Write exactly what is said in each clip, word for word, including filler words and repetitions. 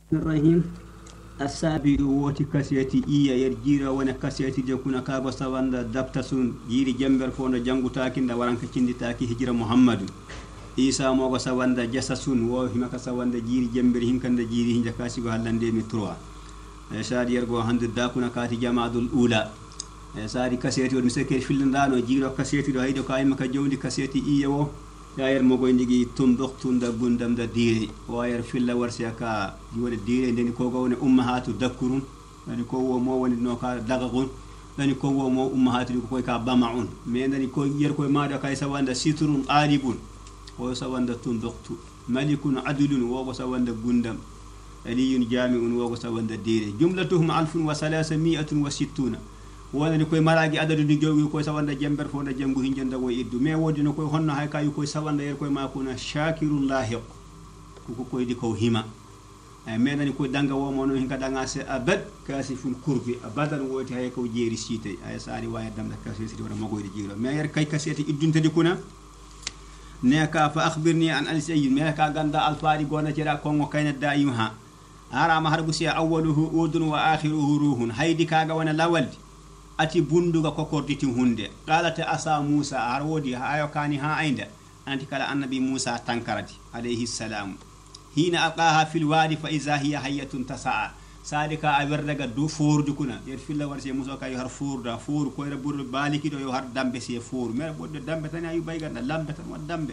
الرحيم السابع وتكسيتي إيا يرجيرا ونكسيتي جكونا كابا سواندا دبتسون جيري جنبر فونا جنگو تاكين دا ورانك چندي تاكي هجرة محمد إيسا موغا سواندا جسسون وهمك سواندا جيري جنبر هنكن دا جيري هنجا كاسي وحلان دي متروا سادي يرغو هند داكونا كاتي جماعة الأولى سادي كسيتي ودمسكير فيلن دانو جيرو كسيتي دو هيدو كايما كجولي كسيتي إيا و ياير موغو يندي تندق تندا بندم دا ديري واير فيلا ورسيكا يود ديري ndeni ko gowne ummahatu dakkurun ndeni ko wo mo woni no ka dagagun ndeni ko wo mo ummahatu ko ka bamaun me ndeni ko yer ko maada kay sawanda sitrun alibun wo sawanda tunduktu malikun adlun wo sawanda gundam aliyun jami'un wo sawanda diri jumlatuhum alfun wa salasami'atun wa sittuna wonani koy maragi adadu ni jowi koy sawanda jember fonda jangu hinjanda wo iddu me wodi no koy honno hay kay koy sawanda yer koy makuna shakirun lahiq ko koy di ko hima ay menani koy danga wo mono hinka danga se abad kasiful kurbi abadan woti hay ko jeri site ay sari waya damda kasiti wala magoyde jiro me yer kay kaseti iddunte di kuna neka fa akhbirni an al-sayyid me ka ganda al-fari gona jira kongo kayna dayuha ara ma harbu si awwaluhu udun wa akhiruhu ruhun haydi kaga wana lawaldi ati bunduga kokorditi hunde qalata asa musa arwodi ayo kani ha ainda anti kala annabi musa tankarati alayhi salam hina aqaha fil wadi fa iza hiya hayatun tasaa sadika awerdaga du fordu kuna yer filla warse musa kay har forda for ko re burdo baliki do yo har dambe se for mer bodde dambe tan ayu bayganda lambe tan wa dambe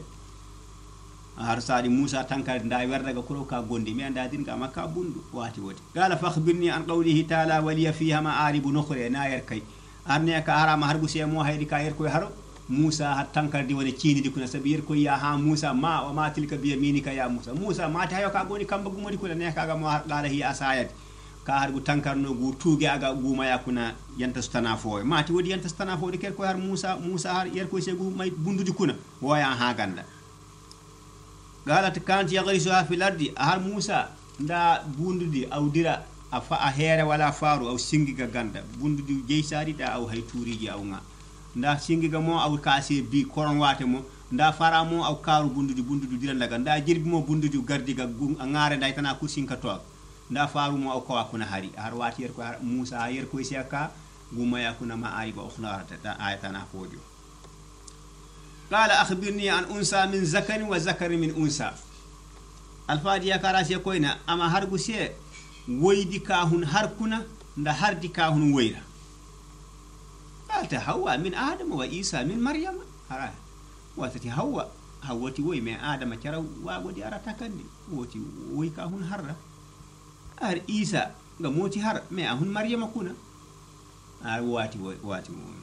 har sadi musa tankarati nda werdaga kuro ka gondi mi anda din ka makka bundu wati woti qala fakhbirni an qawlihi ta'ala waliya fiha ma'arib nukhra na yer kay arne ka harama harbu se mo haydi ka yer koy haro musa hat tankardi woni ciini di kuna sabir ko ya ha musa ma wa ma tilka bi yaminika ya musa musa ma ta yo ka goni kamba gumodi kuna ne kaga mo qala hi asayat ka harbu tankarno gu tuuge aga guma ya kuna yanta stana fo ma ti wodi yanta stana fo de ker ko har musa musa har yer ko se gu may bundudi kuna woya ha ganda galat kanti yaghrisu fi lardi har musa nda bundudi awdira afa a here wala faru aw singiga ganda bundudi jeysari da aw hay turiji aw nga nda singiga mo aw kaase bi koron wate mo nda fara mo aw karu bundudi bundudi dira daga nda jirbi mo bundudi gardiga ngare day tana kursinka to nda faru mo aw ko akuna hari har wati yer ko musa yer ko siaka guma yakuna ma ayba ukhnarata ta ayatana fodio قال أخبرني عن أنثى من ذكر وذكر من أنثى الفادي يا كراسي كوينا أما هربسي ويدي كاهن هركنا ندا هردي كاهن ويرا قالت هوا من آدم وإيسى من مريم هرا واتتي هوا هوتي وي من آدم ترى وودي أرى تكندي وتي وي كاهن هرا أر إيسى غموتي هر ما أهن مريم كنا أر واتي وي واتي وي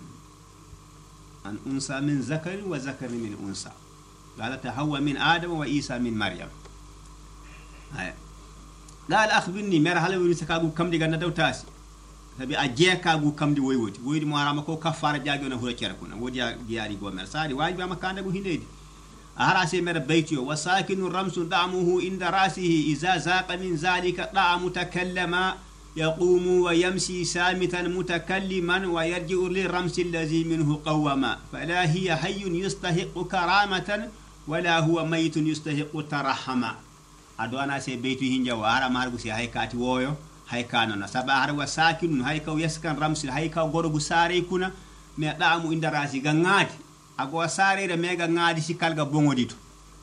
أن أنثى من ذكر وذكر من أنثى قالت هو من آدم وإيسى من مريم هاي قال أخبرني مرحلة ورسكاغو كم دي غندا دوتاسي تبي أجيكاغو كم دي ويوتي ويدي مهارمكو كفار جاغونا هو كيركونا ودي جياري غومر ساري واجب ما كان دغو هنديدي أهراسي مر بيتيو وساكن الرمس دعمه عند راسه إذا زاق من ذلك طعم متكلما يقوم ويمشي سامتا متكلما ويرجع للرمس الذي منه قوما فلا هي حي يستحق كرامة ولا هو ميت يستحق ترحما أدو أنا سي بيتو هنجا وارا مارغو سي هاي كاتي وويو هاي كانونا سبا هروا ساكن هاي كاو يسكن رمس هاي كاو غورغو ساري كنا مي دامو عند راسي غنغادي أغو ساري دا ميغا غادي سي كالغا بونغوديتو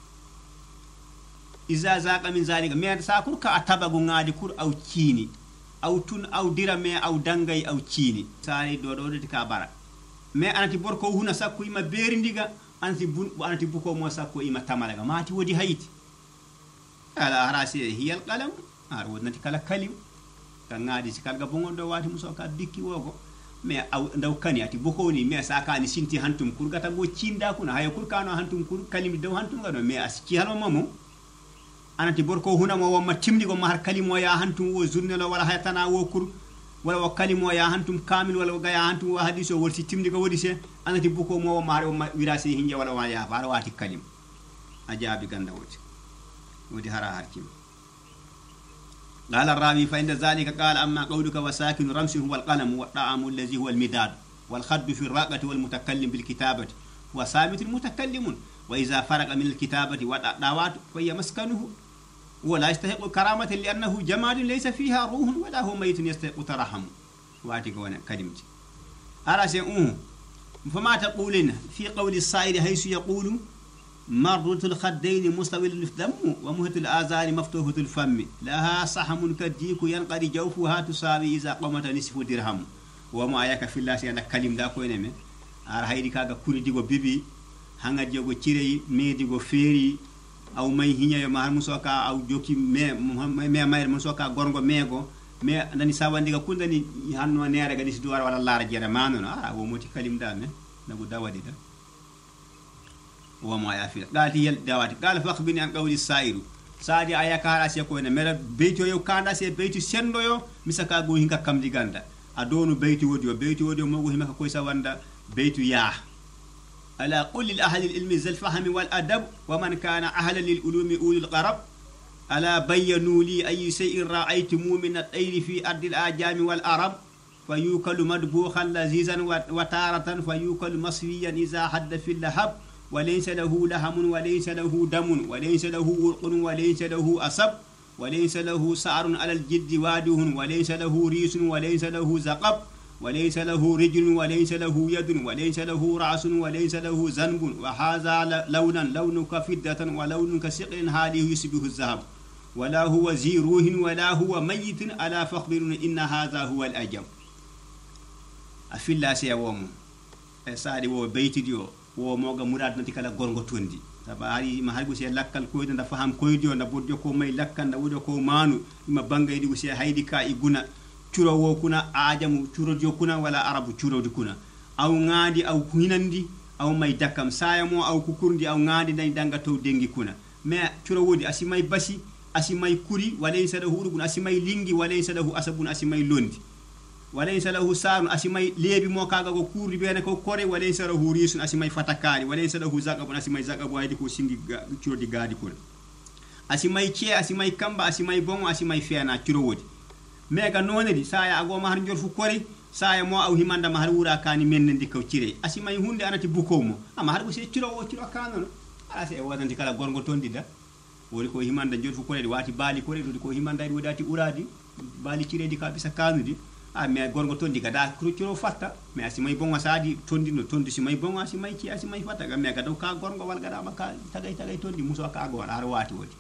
إذا زاق من ذلك مي ساكور كا أتابغو غادي كور أو تشيني aw tun aw dirame aw dangay aw ciini sari do do de ka bara me anati borko huna sakko ima beri ndiga anti bun anati buko mo sakko ima tamalaga mati wodi hayti ala harasi hiya al qalam ar wodnati kala kalim kan ngadi si kalga bongo do wati muso ka dikki wogo me aw ndaw kani ati buko ni me saka ni sinti hantum kur gata go cinda kuna hayo kur kano hantum kur kalim do hantum gado me aski halo mamo anati borko huna mo wamma timdi go mahar kalimo ya hantum wo journal wala haytana wo kur wala wo kalimo ya hantum kamil wala ga ya hantum wo hadiso worti timdi go wodi se anati buko mo mahar o wirasi hinje wala wa ya fara wati kalim ajabi ganda woti wodi hara harkim قال الراوي فإن ذلك قال أما قولك وساكن رمسه هو القلم والطعام الذي هو المداد والخد في الراقة والمتكلم بالكتابة وثابت المتكلم وإذا فرق من الكتابة والدعوات فهي مسكنه ولا يستحق كرامة لأنه جماد ليس فيها روح ولا هو ميت يستحق ترحم واتي وانا كلمتي أرى سيئوه. فما تقولين في قول الصائر حيث يقول مرة الخدين مستوي الدم ومهت الآذان مفتوحة الفم لها صحم كالديك ينقضي جوفها تساوي إذا قمت نصف درهم وما يك في الله سيانا كلم دا كوي نمي أرى هيدي كاغا كوري ديغو بيبي هنگا ديغو تيري مي ديغو فيري أو مي هنيا يمهر مسوكا أو جوكي مي مي مي مسوكا غورغو ميغو مي ناني ساوان ديغا كونداني هانو نيرا غادي سدوار ولا لار جيرا مانو أرى و موتي كلم دا مي نغو داودي دا وما يافي قال يل داواتي قال فاخبرني عن قول السائر سادي ايا كارا سيكونا مير بيتو يو كاندا سي بيتو سندو يو مسكا غو هينكا كام دي غاندا ادونو بيتو وديو بيتو وديو موغو هيمكا كويسا واندا بيتو يا الا قل للاهل العلم ذا الفهم والادب ومن كان اهلا للعلوم اولي القرب الا بينوا لي اي شيء رايتم من الطير في ارض الاجام والعرب فيوكل مدبوخا لذيذا وتارة فيوكل مصفيا اذا حد في اللهب وليس له لحم وليس له دم وليس له ورق وليس له أصب وليس له سعر على الجد واده وليس له ريس وليس له زقب وليس له رجل وليس له يد وليس له رأس وليس له ذنب وهذا لونا لونك فدة ولونك سقل هذه يشبه الذهب ولا هو ذي روح ولا هو ميت ألا فاخبرون إن هذا هو الأجب أفي الله سيوم ساري وبيت ديو wo moga murad nanti kala gorgo tondi tabari ma hargo se lakkal koydo nda faham koydo na bodjo ko may lakkanda wodo ko manu ma bangay di se haydi ka iguna curo wo kuna ajamu curo jo kuna wala arabu curo di kuna aw ngadi aw hinandi aw may dakam sayamo aw kukurndi aw ngadi day danga to dengi kuna me curo wodi asimay basi asimay kuri walaysa lahu urgun asimay lingi walaysa lahu asabun asimay londi وليس له سار أسمي ليبي موكاغا كو كوري بينا كو كوري وليس له ريس أسمي فتكاري وليس له زاقب أسمي زاقب وايدي كو سينغي تشورو دي غادي كون أسمي تشي أسمي كامبا أسمي بون أسمي فيانا تشورو ودي ميغا نوني سايا أغو مهر نجور فو كوري سايا مو أو هيماندا مهر ورا كاني من ندي كو تشيري أسمي هوندي أنا تبوكومو أما هربو سي تشورو و تشورو كانو ala se wadanti kala gorgo tondi da wori ko himanda jodi fu koredi wati bali koredi ko himanda di wadati uradi bali ciredi ka bisa kanudi a me gorgo tondi gada crucuro fatta me asimay bonga sadi tondi no tondi simay bonga asimay ci asimay fatta ga me gada ka gorgo wal gada maka tagay tagay tondi muso ka go ar wati wodi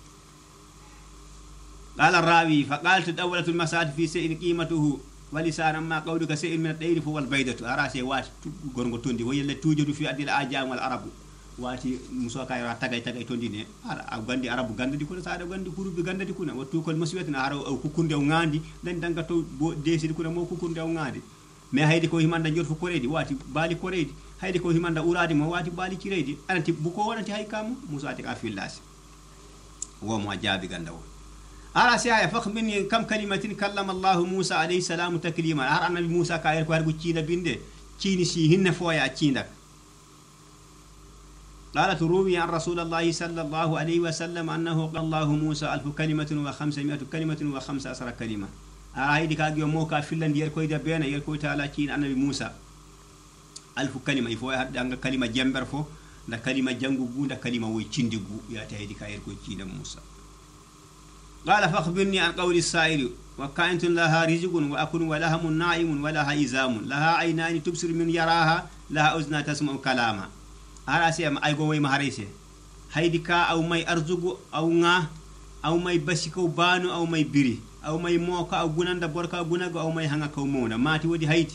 قال الراوي فقالت دولة المساعد في سئل قيمته ولسانا ما قولك سئل من الدير فهو البيدة أراسي وات غورغو توندي ويلا توجد في أدي الأعجام والعرب واتي مسوكا يرا تاغاي تاغاي توندي ني ار غاندي عرب غاندي دي كونا ساده غاندي كورو بي غاندي كونا وتو كل مسويتنا ار او كوكوندي او غاندي دان دانغا تو ديسي دي كونا مو كوكوندي او غاندي مي هايدي كو هيماندا جور فو كوريدي واتي بالي كوريدي هايدي كو هيماندا اورادي ما واتي بالي كيريدي انتي بوكو ونتي هاي كام مسواتي كا فيلاس وما جابي غاندا أرى سيا فخبني كم كلمة كلم الله موسى عليه السلام تكليما أرى النبي موسى كاير كوارغو تشينا بينده تشيني سي هن فويا تشينك قالت روي عن رسول الله صلى الله عليه وسلم أنه قال الله موسى ألف كلمة وخمسمائة كلمة وخمس عشر كلمة أرى هيدي كاغيو موكا فيلن دير كويدا بينا ير كوي تعالى تشين النبي موسى ألف كلمة يفويا دانغا كلمة جمبر فو دا كلمة جانغو غو دا كلمة وي تشيندغو يا تهيدي كاير كوي تشينا موسى قال فاخبرني عن قول السائل وكائنة لها رزق وأكل ولهم نائم ولها إزام لها عينان تبصر من يراها لها أذن تسمع كلاما أراسي أم أيغوي مهاريسي هيدكا أو ماي أرزق أو نا أو ماي بسيكو بانو أو ماي بيري أو ماي موكا أو غنان دبوركا غناغو أو ماي هانا كومونا ماتي ودي هيتي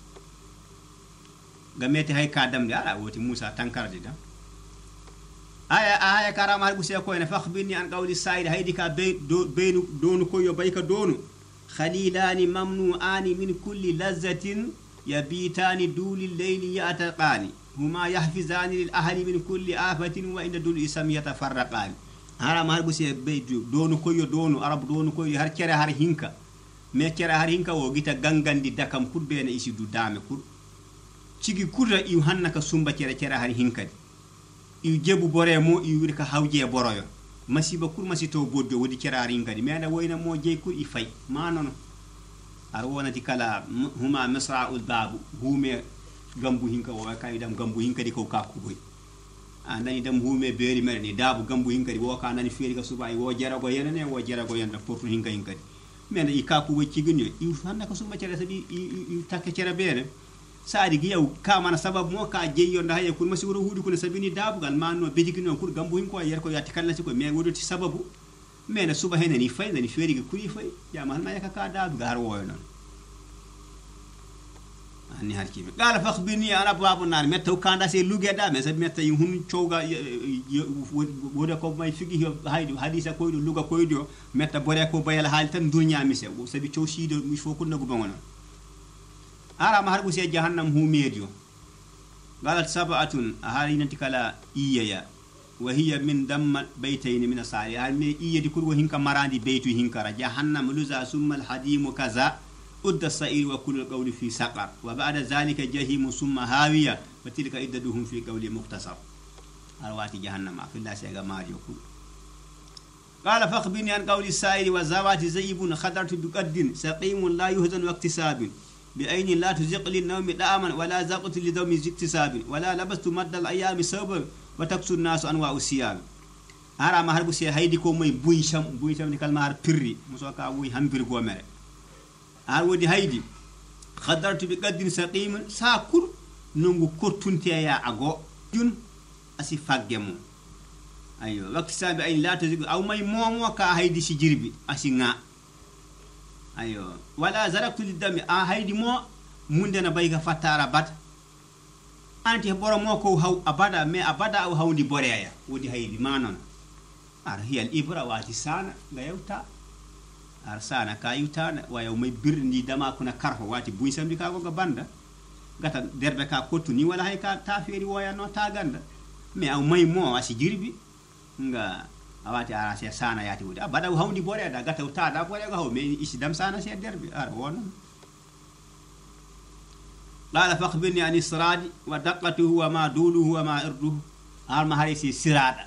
غميتي هاي كادم دي أرا وتي موسى تنكر دي دا aya aya karama har busiya ko ene fakhbirni an qawli sa'id haydika baynu donu ko yo bayka donu khalilani mamnu'ani min kulli lazzatin yabitani duli layli yataqani huma yahfizani lil ahli min kulli afatin wa inda dul isam yatafarraqani harama har busiya baydu donu ko yo donu arab donu ko yo har kere har hinka me kere har hinka wo gita gangandi dakam kudbe ene isi du dame kur cigi kurra i hannaka sumba kere kere har hinka yu jebu bore mo yu wuri ka hawje boroyo masiba kur masito boddo wodi cerari ngadi mena woyna mo jey kur i fay manono ar wonati kala huma misra'ul bab hume gambu hinka o kay dam gambu hinka di ko kakku boy andani dam hume beeri mere ni daabu gambu hinkadi wo ka nani feeri ka suba wo jara go yenene wo jara go yenda portu hinka hinkadi men i ka ko wacci gunyo i handa ko suma cere sabi i takke cere beere saadi gi yaw ka mana sabab mo ka jeeyo nda haye kun masi wuro huudi kun sabini daabu gal manno bedigi non kur gambu hinko yer ko yatti kala ci ko me wodoti sababu men suba hene ni fay ni feeri ga kuri fay ya mal ma yaka ka daabu gar woyo non ani harki qala fakhbirni ana babu nar metta kanda se lugeda me sabi metta hun cowga woda ko may figi haydu hadisa ko do luga ko do metta bore ko bayal hal tan dunya mise sabi cow sido mi fo ko nagu bangono ara ma harbu se jahannam hu medio qalat sab'atun aharina tikala iyaya wa hiya min damma baytayn min asari al me iyadi kurwo hinka marandi baytu hinkara jahannam luza summa al hadimu kaza أد السائر وكل القول في سقر وبعد ذلك جهيم ثم هاوية وتلك عددهم في قول مختصر أروات جهنم في الله سيغا ماريو كل قال فاخبرني عن قول السائر وزوات زيب خضرت بقد سقيم لا يهزن واكتساب بأين لا تزق للنوم داما ولا زقت لدوم اكتساب ولا لبست مد الأيام سوبا وتكسو الناس أنواع السياب أرى ما هربو سي هيدي كومي بويشم بويشم نكال ما هر بري مسوكا وي همبر غومر ar wodi haydi khadartu bi qaddin saqim sa kur nongu kortunte ya ago jun asi faggemo ayo wakti sabi ay la tazigu aw may momo ka haydi si jirbi asi nga ayo wala zaraktu lidami a haydi mo munde na bayga fatara bat anti boro mo ko haw abada me abada aw hawndi boreya wodi haydi manon ar hiyal ibra wati sana gayawta arsana kayutana waya may birndi dama kuna karho wati buisambi ka go banda gata derbe ka kotu ni wala hay ka ta feri waya no ta ganda me aw may mo wasi jirbi nga awati ara se sana yati wudi abada hawndi bore da gata ta da bore go haw me isi dam sana se derbi ar won la faqbirni an isradi wa daqatuhu wa ma duluhu wa ma irduhu ar ma harisi sirada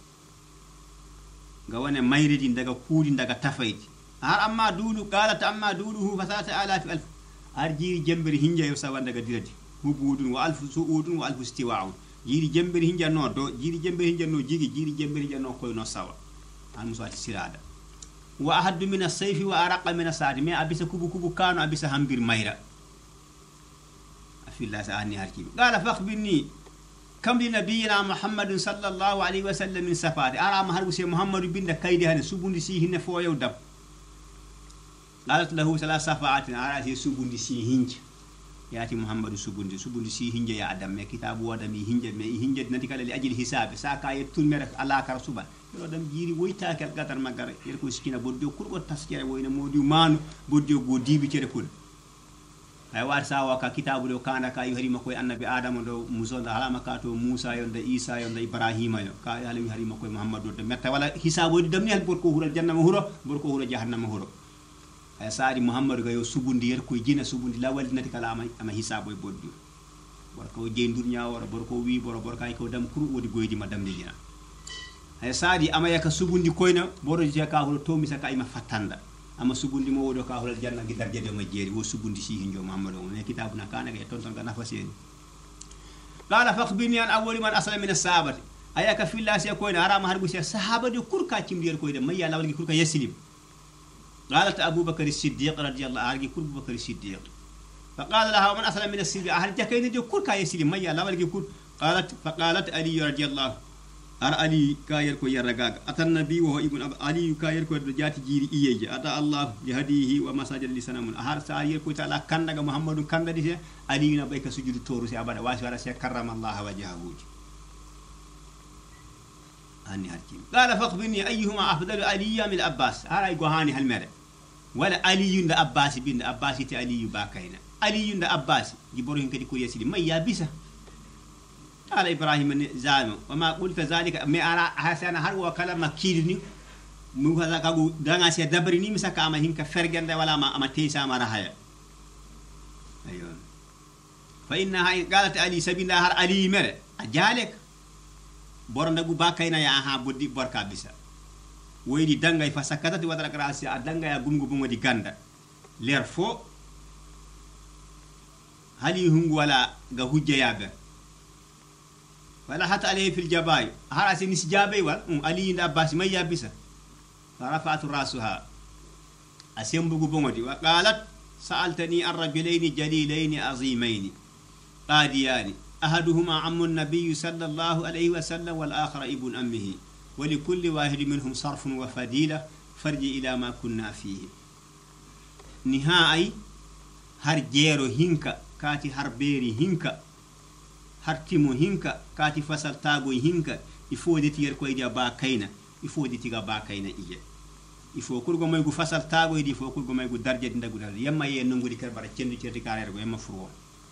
ga wone mayridi daga kuudi daga tafayti har amma dulu qalat amma duluhu fasata alaf alf arji jembiri hinja yo sawanda ga dirati hubudun wa alf suudun wa alf istiwa'un jiri jembiri hinja no do jiri jembiri hinja no jigi jiri jembiri hinja no koy no sawa an musati sirada wa ahaddu min as-sayfi wa araqa min as-sa'di me abisa kubu kubu kanu abisa hambir mayra afilla sa'ani harki qala fakhbirni kam li nabiyina muhammadin sallallahu alaihi wasallam min safati ara ma harbu se muhammadu binda kaydi hane subundi si hinne fo yow dab قالت له ثلاث صفعات على سبوند سي هنج ياتي محمد سبوند سبوند سي هنج يا ادم مي كتاب ودمي هنج مي هنج نتي كلا لاجل حساب ساكا يتول مر الله كار سبا يلو دم جيري ويتا كال غاتر ماغار يركو سكينا بودو كورغو تاسكير وينا موديو مانو بودو غو ديبي تي ركول ay war sawa ka kitabu do kana ka harima koy annabi adam do muso da halama ka to musa yon da isa yon da ibrahima yo ka halimi harima koy muhammad do metta wala hisabu di damni hal bor ko hural jannama huro bor ko huro jahannama huro ay saadi muhammad ga yo subundi yer koy jina subundi la waldi nati kala ama hisabu e boddu bor ko jeendur nyaawora bor ko wi bor bor kay ko dam kuru wodi goydi ma damni jina ay saadi ama yaka subundi koyna boro je ka huro to mi saka ima fatanda ama subundi mo wodo ka hulal janna gi darjede ma jeeri wo subundi si hinjo muhammadu ne kitabuna kana ga ton ton ga nafaseni qala fakhbirni an awwali man aslama min as-sahabati ayaka fillah se ko ina arama harbu se sahaba de kurka cimdiyer ko de may yalla walgi kurka yaslim qalat abubakar as-siddiq radiyallahu anhu kurbu bakar as-siddiq faqala laha man aslama min as-siddiq ahal jakayni de kurka yaslim may yalla walgi kur qalat faqalat ali radiyallahu ar ali kayir ko yaragaga atan nabi wa ibn ali kayir ko jati jiri iyeje ata allah yahdihi wa masajid lisanamun har sa'ir ko taala kandaga muhammadu kandadi se ali na bayka sujudu toru se abada wasara se karrama allah wajhahu anni hakim qala faqbini ayyuhuma afdalu aliya min abbas ara go hani halmere wala ali yunda abbas bin abbas ti ali bakaina ali yunda abbas giboro hin kadi ko yesidi may ya bisa قال إبراهيم زانو وما قلت ذلك ما أنا حسنا هر وكلام كيرني مو هذا كابو دعنا سيا دبرني مسا كأما هنك فرجند ولا ما أما تيسا ما رهايا أيوة فإنها قالت علي سبيل هر علي مر أجالك بورن دعو باكينا يا أها بدي بركة بيسا ويدي دعنا يفسكتة تودر كراسي أدعنا يا غم غم ودي غندا ليرفو هل يهون ولا غهوجة يابه فلحت عليه في الجباي هرس نسجابي وال علي بن عباس ما يابسه فرفعت راسها أسيمبو بونغدي وقالت سألتني عن رجلين جليلين عظيمين قاديان أحدهما عم النبي صلى الله عليه وسلم والآخر ابن أمه ولكل واحد منهم صرف وفضيلة فرجي إلى ما كنا فيه نهائي هر جيرو هينكا كاتي هر بيري هينكا هر تيمو هينكا كاتي فصل تاغو هينكا يفودي تير كويديا با كاينا يفودي تيغا با كاينا إيه يفو كورغو مايغو فصل تاغو يدي فو كورغو مايغو درجة ندغو دال يما يه نونغو دي كربارا تشندو تشيرتي كاريرغو يما فرو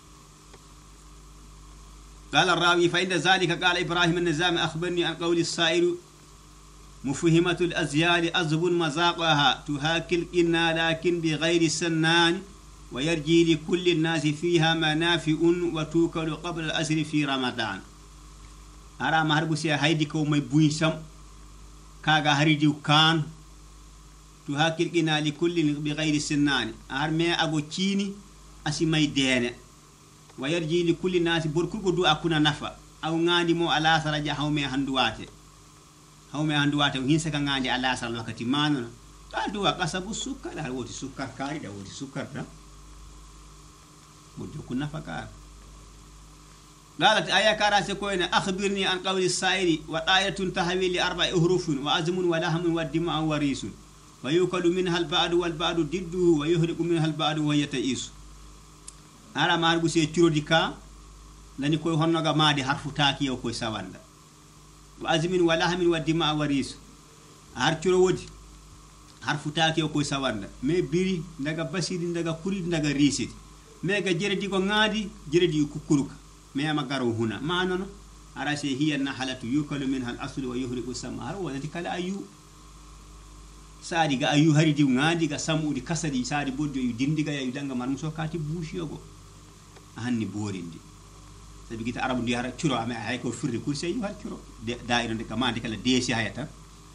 قال الراوي فإن ذلك قال إبراهيم النزام أخبرني عن قول السائر مفهمة الأزيال أزب مذاقها تهاكل إنا لكن بغير سنان ويرجي لكل الناس فيها منافع وتوكل قبل الأسر في رمضان أرى مهربو سيا هيدي كومي بويسم كاغا هريديو كان تهاكل إنا لكل بغير سنان أرمي أبو تشيني أسي مي دينه ويرجي لكل الناس بركو دو أكون نفع أو غاندي مو على سرجة هومي هندواتي هومي هندواتي وهين سكا غاندي على سر الوقت مانو قال دوا قصبو السكر هل وتي سكر كاري دا وتي سكر دا بدو كنا فكار قالت آية كاراسي كوينة أخبرني عن قول السائر وآية تحوي لأربع أحرف وأزم ولحم والدماء وريس ويوكل منها البعض والبعض ضده ويهرق منها البعض وهي تئيس ara margu se tirodika lani koy honnoga maadi harfu taaki yow koy sawanda wa azmin wa lahmin wa dima waris har tiro wodi harfu taaki yow koy sawanda me biri daga basidi daga kuri daga risidi me ga jeredi ko ngaadi jeredi kukuruka me ama garo huna ma nono ara se hiya nahalatu yukalu minha al-aslu wa yuhriqu sama har wonati kala ayu saadi ga ayu haridi ngaadi ga samudi kasadi saadi boddo yu dindiga yu danga mar muso kati bushi yogo hanni borindi sabi gita arabu ndi hara curo ame hay ko firri kurse yu har curo dairo de kamande kala desi hayata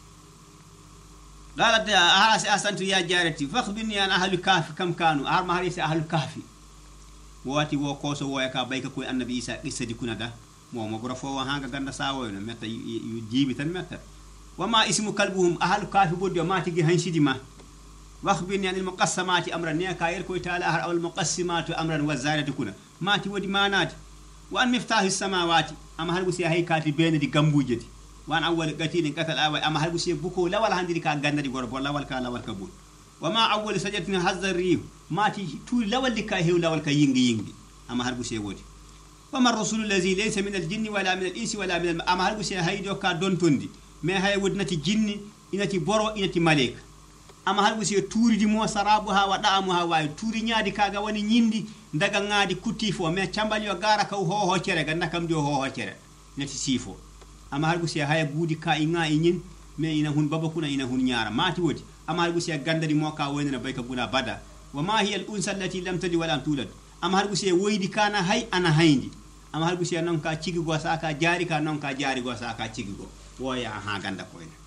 qalat ahasi asantu ya jarati fakhbirni an ahli kahfi kam kanu ar ma harisi ahli kahfi wati wo koso wo ka bayka ko annabi isa qissadi kunada mo mo gora fo hanga ganda sawo no metta yu jibi tan metta wama ismu kalbuhum ahli kahfi boddo ma tigi hansidi ma واخبرني عن المقسمات امرا نيا كاير كوي تعالى او المقسمات امرا والزارة كنا ماتي ودي مانات وان مفتاح السماوات اما هل بسي هي كاتي بين دي غامبوجدي وان اول قتيل قتل اواي اما هل بسي بوكو لا ولا هندي كا غاندي غورب ولا ولا كا لا ولا كبول وما اول سجدتنا حظ الريم ماتي تو لا ولا كا هيو لا ولا كا يينغي يينغي اما هل بسي ودي وما الرسول الذي ليس من الجن ولا من الانس ولا من الم... اما هل بسي هي دو كا دونتوندي مي هي ودنتي جن انتي برو انتي ملائكه amma halbu se tuuridi mo sarabu ha wadaamu ha way tuuri nyaadi kaga woni nyindi daga ngaadi kutifo me chambali yo gara ka ho ho cere ga nakam do ho ho cere neti sifo amma halbu se haya guudi ka inga inyin me ina hun baba kuna ina hun nyaara mati wodi amma halbu se gandari mo ka woni na bayka guna bada wa ma hiya al unsa allati lam tadi wala tulad amma halbu se woydi kana hay ana hayndi amma halbu se non ka cigi go saka jaari ka non ka jaari go saka cigi go woya ha ganda ko ina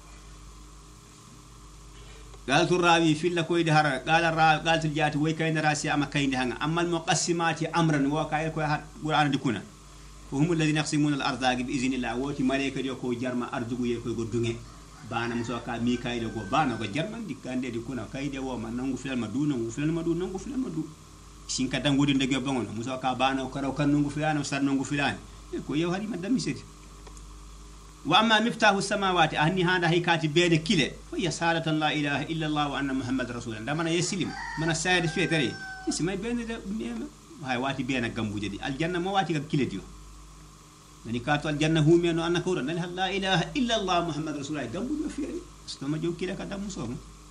قالت الراوي في لكويد هر قال الراوي قالت الجات وي كاين راسي اما كاين هان اما المقسمات امرا وكاير كو قران ديكونا وهم الذين يقسمون الارزاق باذن الله وتي ملائكه يكو جرما ارزقو يكو غدونغي بانا مسوكا ميكايل غو بانا غو جرمان دي كاندي ديكونا كايدي و ما نانغو فلان ما دو نانغو فلان ما دو نانغو فلان ما دو سينكا دانغودي ndege bangono مسوكا بانا كراو كان نانغو فلان وسار نانغو فلان كو يو هادي ما دامي سيتي واما مفتاح السماوات اني هذا هي كاتب بين كله فهي سالة لا اله الا الله وان محمد رسول الله من يسلم من السيد في تري اسمي بين هاي واتي بين غمبوجه دي الجنه ما واتي كله ديو ني كاتو الجنه هم انه ان كور لا اله الا الله محمد رسول الله غمبوجه في استما جو كده كدا مسوم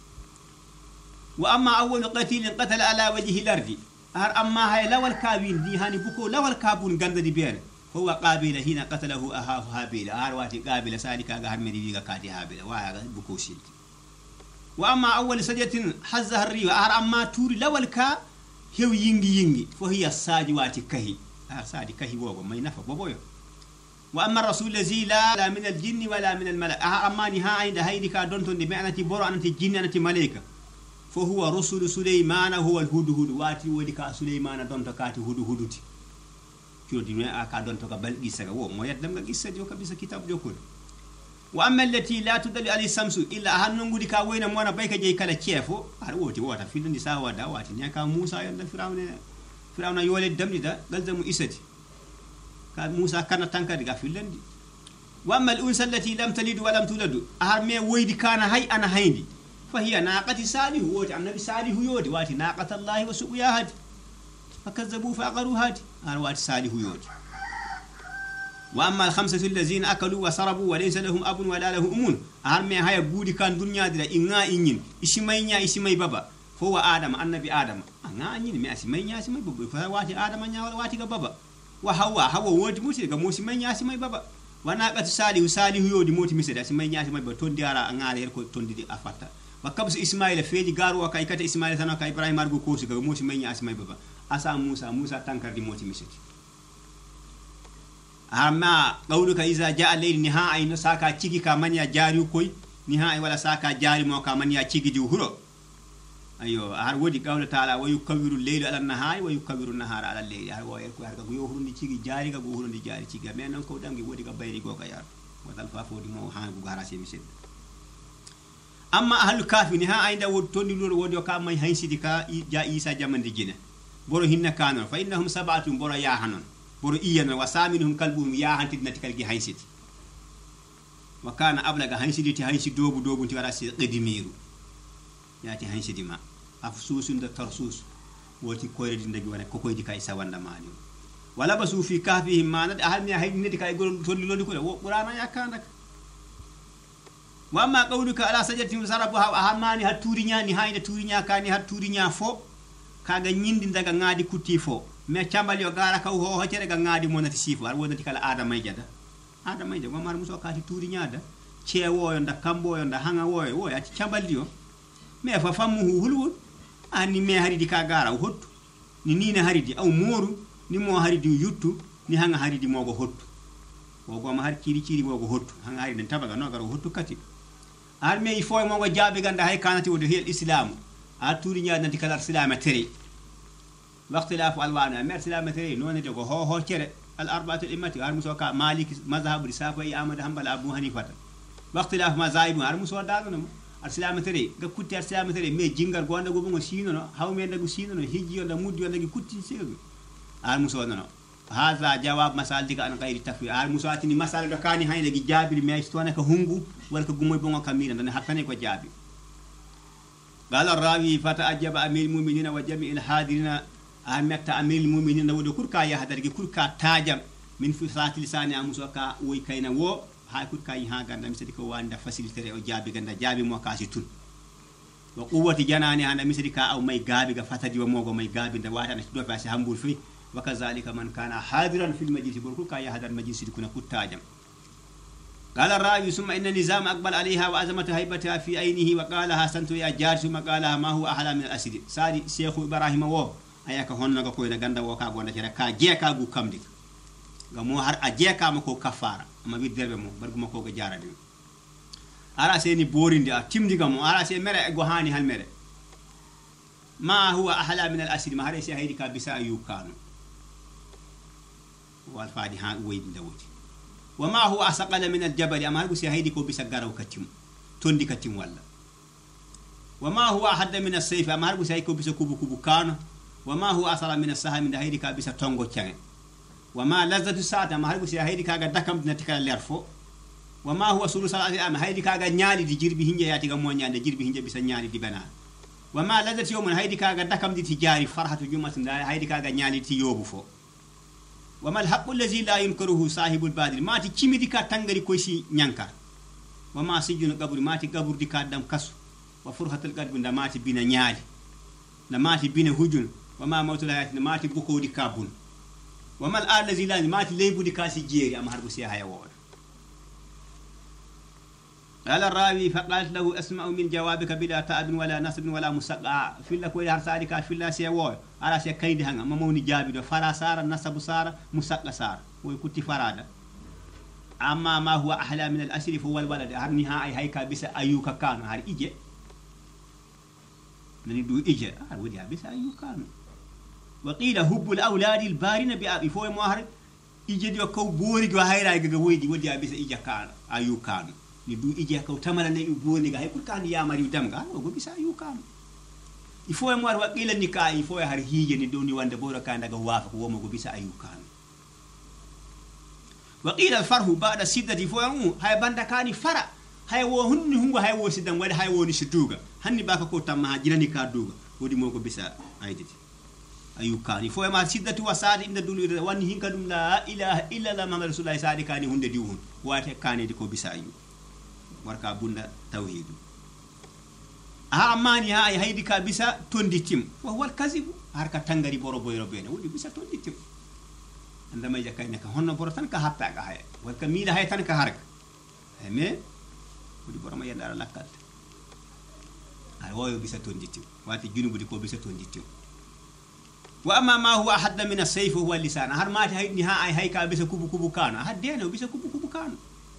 واما اول قتيل قتل على وجه الارض اما هاي لول كابين دي هاني بوكو لول كابون غند دي بين هو قابل هنا قتله أخاه هابيل أرواتي قابل سالك أجهر مديجا كاتي هابيل وعاء بكوسيل وأما أول سجدة حزها الريو أهر أما توري لول كا هو ينجي ينجي فهي الساجوات كهي أهر ساجي كهي وغو ما ينفع بابويو وأما الرسول الذي لا, لا من الجن ولا من الملك أهر أما نهاية هيدي كادونتون دي معنى برو أنت الجن أنت ملائكة فهو رسول سليمان هو الهدهد واتي ودي كا سليمان دونت كاتي هدهدتي كيلو دينو أكادون تقبل جيسة هو ما يدلم جيسة جو كبيسة كتاب جو كل وأما التي لا تدل عليه الشمس إلا أهنون قد كاوينا موانا بيك جاي كلا كيفو هروتي واتا في لندي ساوا داواتي نيا موسى يلا فرعون فرعون يولد دم ده لازم إسدي كان موسى كان تانكا دقا في لندي وأما الأنثى التي لم تلد ولم تولد أهرمي ويد كان هاي أنا هيدي فهي ناقة صالح واتي النبي صالح يودي واتي ناقة الله وسقياها هادي فكذبوا فأقروا هادي أروات صالح يودي وأما الخمسة الذين أكلوا وشربوا وليس لهم أب ولا له أم أهرمي هاي بودي كان دنيا دلا إنا إنين إسماينيا إسماي بابا فهو آدم النبي آدم أنا إنين ما إسماينيا إسماي بابا فواتي آدم أنيا واتي بابا وحوا حوا وود موسى كموسى إسماينيا إسماي بابا وناقة صالح صالح يودي موت مسد إسماينيا إسماي بابا توندي على أنغالي يركو توندي دي أفتا وكبس إسماعيل فيدي قاروا كايكات إسماعيل ثنا كاي إبراهيم أرجو كوسي كموسى إسماينيا إسماي بابا أسا موسى موسى تانكر دي موت مسد أما قولك إذا جاء الليل نهائي نساكا تيجي كمان يا جاري كوي نهائي ولا ساكا جاري مو كمان يا تيجي جوهرو أيوه هارودي قول تعالى ويكبر الليل على النهار ويكبر النهار على الليل هارو يركو هركو يوهرو دي تيجي جاري كجوهرو دي جاري تيجي ما نكو دام جودي كبايري كوكا يار وتلفا فودي مو هان بغاراسي مسد أما أهل الكافي نهائي دا ودوني لور وديو كام ما هينسي ديكا جاء إيسا جمن دي جنة برو هنا كانوا فإنهم سبعة برو يا هنون برو إيانا وسامنهم كلبهم يا هنتي نتكلم هينسي وكان أبلغ هينسي دي هينسي دوبو دوبو تي وراسي قديميرو ياتي هينسي دي ما أفسوس دا ترسوس وتي كوير دي ندغي وانا كوكوي دي كاي سواندا مانيو ولا بسو في كهفهم ما ند أهل ني هاي ندي كاي يقول تولي لولي كولا قرانا يا كانك وأما قولك على سجدة مسربها أهماني هتوري نيا نهاية توري نيا كاني هتوري نيا فو كاغا نيندي ندغا غادي كوتي فو me chambali o gara ka ho ho tere ga ngadi monati sifo ar wonati kala adam may jada adam may jada mar muso kati turi nyaada cewo yo nda kambo yo nda hanga wo wo ati chambali o me fa famu hulwul ani me haridi ka gara hottu ni ni na haridi aw moru ni mo haridi yuttu ni hanga haridi mogo hottu o go ma har kiri kiri mogo hottu hanga haridi tabaga no garo hottu kati ar me ifo mogo jaabe ganda hay kanati o de hel islam ar turi nyaada nanti kala islam tere واختلاف الوان امر سلام مثلي نون دغ هو هو كره الاربعه الائمه ارمسوكا مالك مذهب الشافعي احمد حنبل ابو حنيفه واختلاف مذاهب ارمسو دالو السلام مثلي غكوتي السلام مثلي مي جينغار غوندا غوبو سينو هاو مي دغ سينو هيجي ولا مودي ولا كوتي سيغ ارمسو نو هذا جواب مسال ديك ان غير تفوي ارمسو اتني مسال دكاني هاي لغي جابر مي استوانا كهونغو ولا كغومي بونغا كامينا دنا حتاني كو جابي قال الراوي فتعجب امير المؤمنين وجميع الحاضرين أمك أمير المؤمنين ودو كل كاي هذا رجع كل كا تاجم من فسات لساني أمسوا كا ويكاينا و هاي كل كاي ها عند مثل كوان دا فاسيلتري أو جابي عند جابي مو كاسيتون وقوة جناني عند مثل كا أو ما يجابي كفتدي وموجو ما يجابي دا واحد أنا تدور فاسي همبول في وكذلك من كان حاضرا في المجلس بقول كل كاي هذا المجلس يكون كل تاجم قال الرأي ثم إن النظام أقبل عليها وعزمت هيبتها في عينه وقالها سنت يا جار ثم قالها ما هو أحلى من الأسد سادي شيخ إبراهيم وو ayaka honna ko koyna ganda wo ka gonda jere ka jeka gu kamdi gamo har a jeka mako kafara amma wi derbe mo bargu mako go jarade ara seni borindi a timdi gamo ara se mere go hani hal mere ma huwa ahla min al asri ma harisi haydi ka bisa yukanu wal fadi ha waydi dawti wa ma huwa asqala min al jabal amma hargu se haydi ko bisa garaw katim tondi katim walla wa ma huwa ahadda min as sayf amma hargu se haydi ko bisa kubu kubu kana وما هو أصلا من السهم من هيدي كابيسة تونغو تشان وما لذة الساعة ما هربو سي هيدي كاغا دكم نتكال ليرفو وما هو سلو صلاة أم هيدي كاغا نيالي دي جيربي هنجا ياتي غمو نيالي جيربي هنجا بيسا نيالي دي بنا وما لذة يوم هيدي كاغا دكم دي تجاري فرحة جمعة هيدي كاغا نيالي تي يوبو فو وما الحق الذي لا ينكره صاحب البادر ما تي كيمي دي كا تنغري كويسي نيانكار وما سجن قبر ما تي قبر دي كا دم كسو وفرحة القلب ما تي بنا نيالي ما تي بنا هجن وما موت الحياة ماتي بوكو دي كابون وما الآن الذي لا ماتي ليبو دي كاسي جيري أما هربو سيها يوار قال الراوي فقالت له أسمع من جوابك بلا تعب ولا نصب ولا مسقع في الله كوي هرسالك في الله سيوار على سي كيد هنغ أما موني جابي دو فرا سار النصب سار مسقع سار ويكوتي فرادا أما ما هو أحلى من الأسر فهو الولد هر نهاية هيكا بس أيوكا كان هر إجي نني دو إجي هر وديها بس أيوكا كان وقيل هب الأولاد البارين بأبي فوي مهر ije dio ko boori go hayra ga woydi wodi abisa ija kan ayu kan ni du ije ko tamala ne booni ga hay kur kan ya mari damga o go bisa ayu kan il faut mo wa qila ni ka il faut har hije ni doni wande boro kan daga wafa ko mo go bisa ayu kan wa qila al farhu ba'da siddati fo yu hay banda kani fara hay wo hunni hungo hay wo sidan wadi hay woni siduga hanni baka ko tamma jinani ka duga wodi mo go bisa ayditi ayu kani fo ma siddatu wasadi inda dulu wani hinka dum la ilaha illa allah muhammad rasulullah sadi kani hunde diwun wate kani di ko bisa ayu warka bunda tawhid a amani ha ay haydi ka bisa tonditim wa wal kazib harka tangari boro boyro bene wodi bisa tonditim anda may jakay ne ka honno boro tan ka hatta ga hay wal ka mila hay tan ka harka me wodi boro ma yandara lakkat ay woyo bisa tonditim wati junubu di ko bisa tonditim wa amma ma huwa hadda min as-sayf huwa lisan har ma ta hayni ha ay hayka bisa kubu kubu kana haddeno bisa kubu kubu kana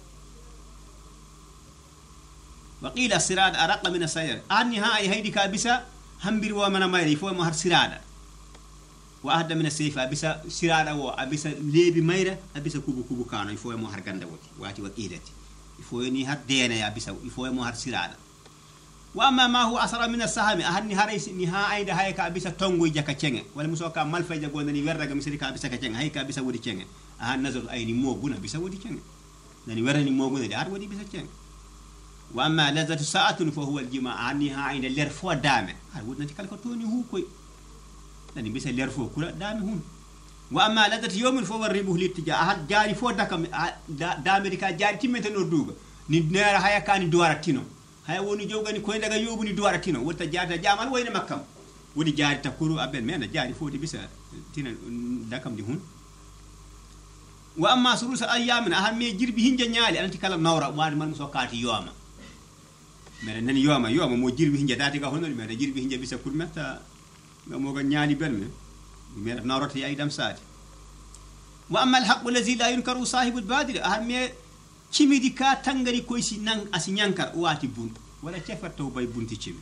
wa qila sirad araqa min as-sayr anni ha ay haydi ka bisa hambir wa mana mayri fo mo har sirada wa hadda min as-sayf bisa sirada wo abisa lebi mayra abisa kubu kubu kana fo mo har ganda woti wati wa qilati fo ni har dena ya bisa fo mo har sirada wa amma ma huwa asra min as-sahami ahanni haraysi ni ha ayda hayka bisa tongo jaka cenge wala musoka malfa jago nani werdaga misri ka bisa ka cenge hayka bisa wodi cenge ahan nazar ayni moguna bisa wodi cenge nani werani moguna de har wodi bisa cenge wa amma lazatu sa'atun fa huwa al-jima' anni ha ayda ler fo dame har wodi nati kala ko toni hu koy nani bisa ler fo kula dame hun wa amma lazatu yawmin fa waribu litija ahad jari fo dakam dame dika jari timmete no duga ni nera hayaka ni duwara tino hay woni jogani koy daga yobuni duwara tino wotta jaata jamal wayna makkam woni jaari takuru abel mena jaari foti bisa tina dakam di hun wa amma surusa ayyamin aham me jirbi hinja nyaali anti kala nawra waade man so kaati yoma mena nani yoma yoma mo jirbi hinja dati ga honno mena jirbi hinja bisa kurmetta mo ga nyaali belme mena nawrata ya idam saati wa amma al haqq allazi la yunkaru sahibu al badir aham me cimidi ka tangari koy si nang asi nyankar wati bun wala cefatto bay bunti cimi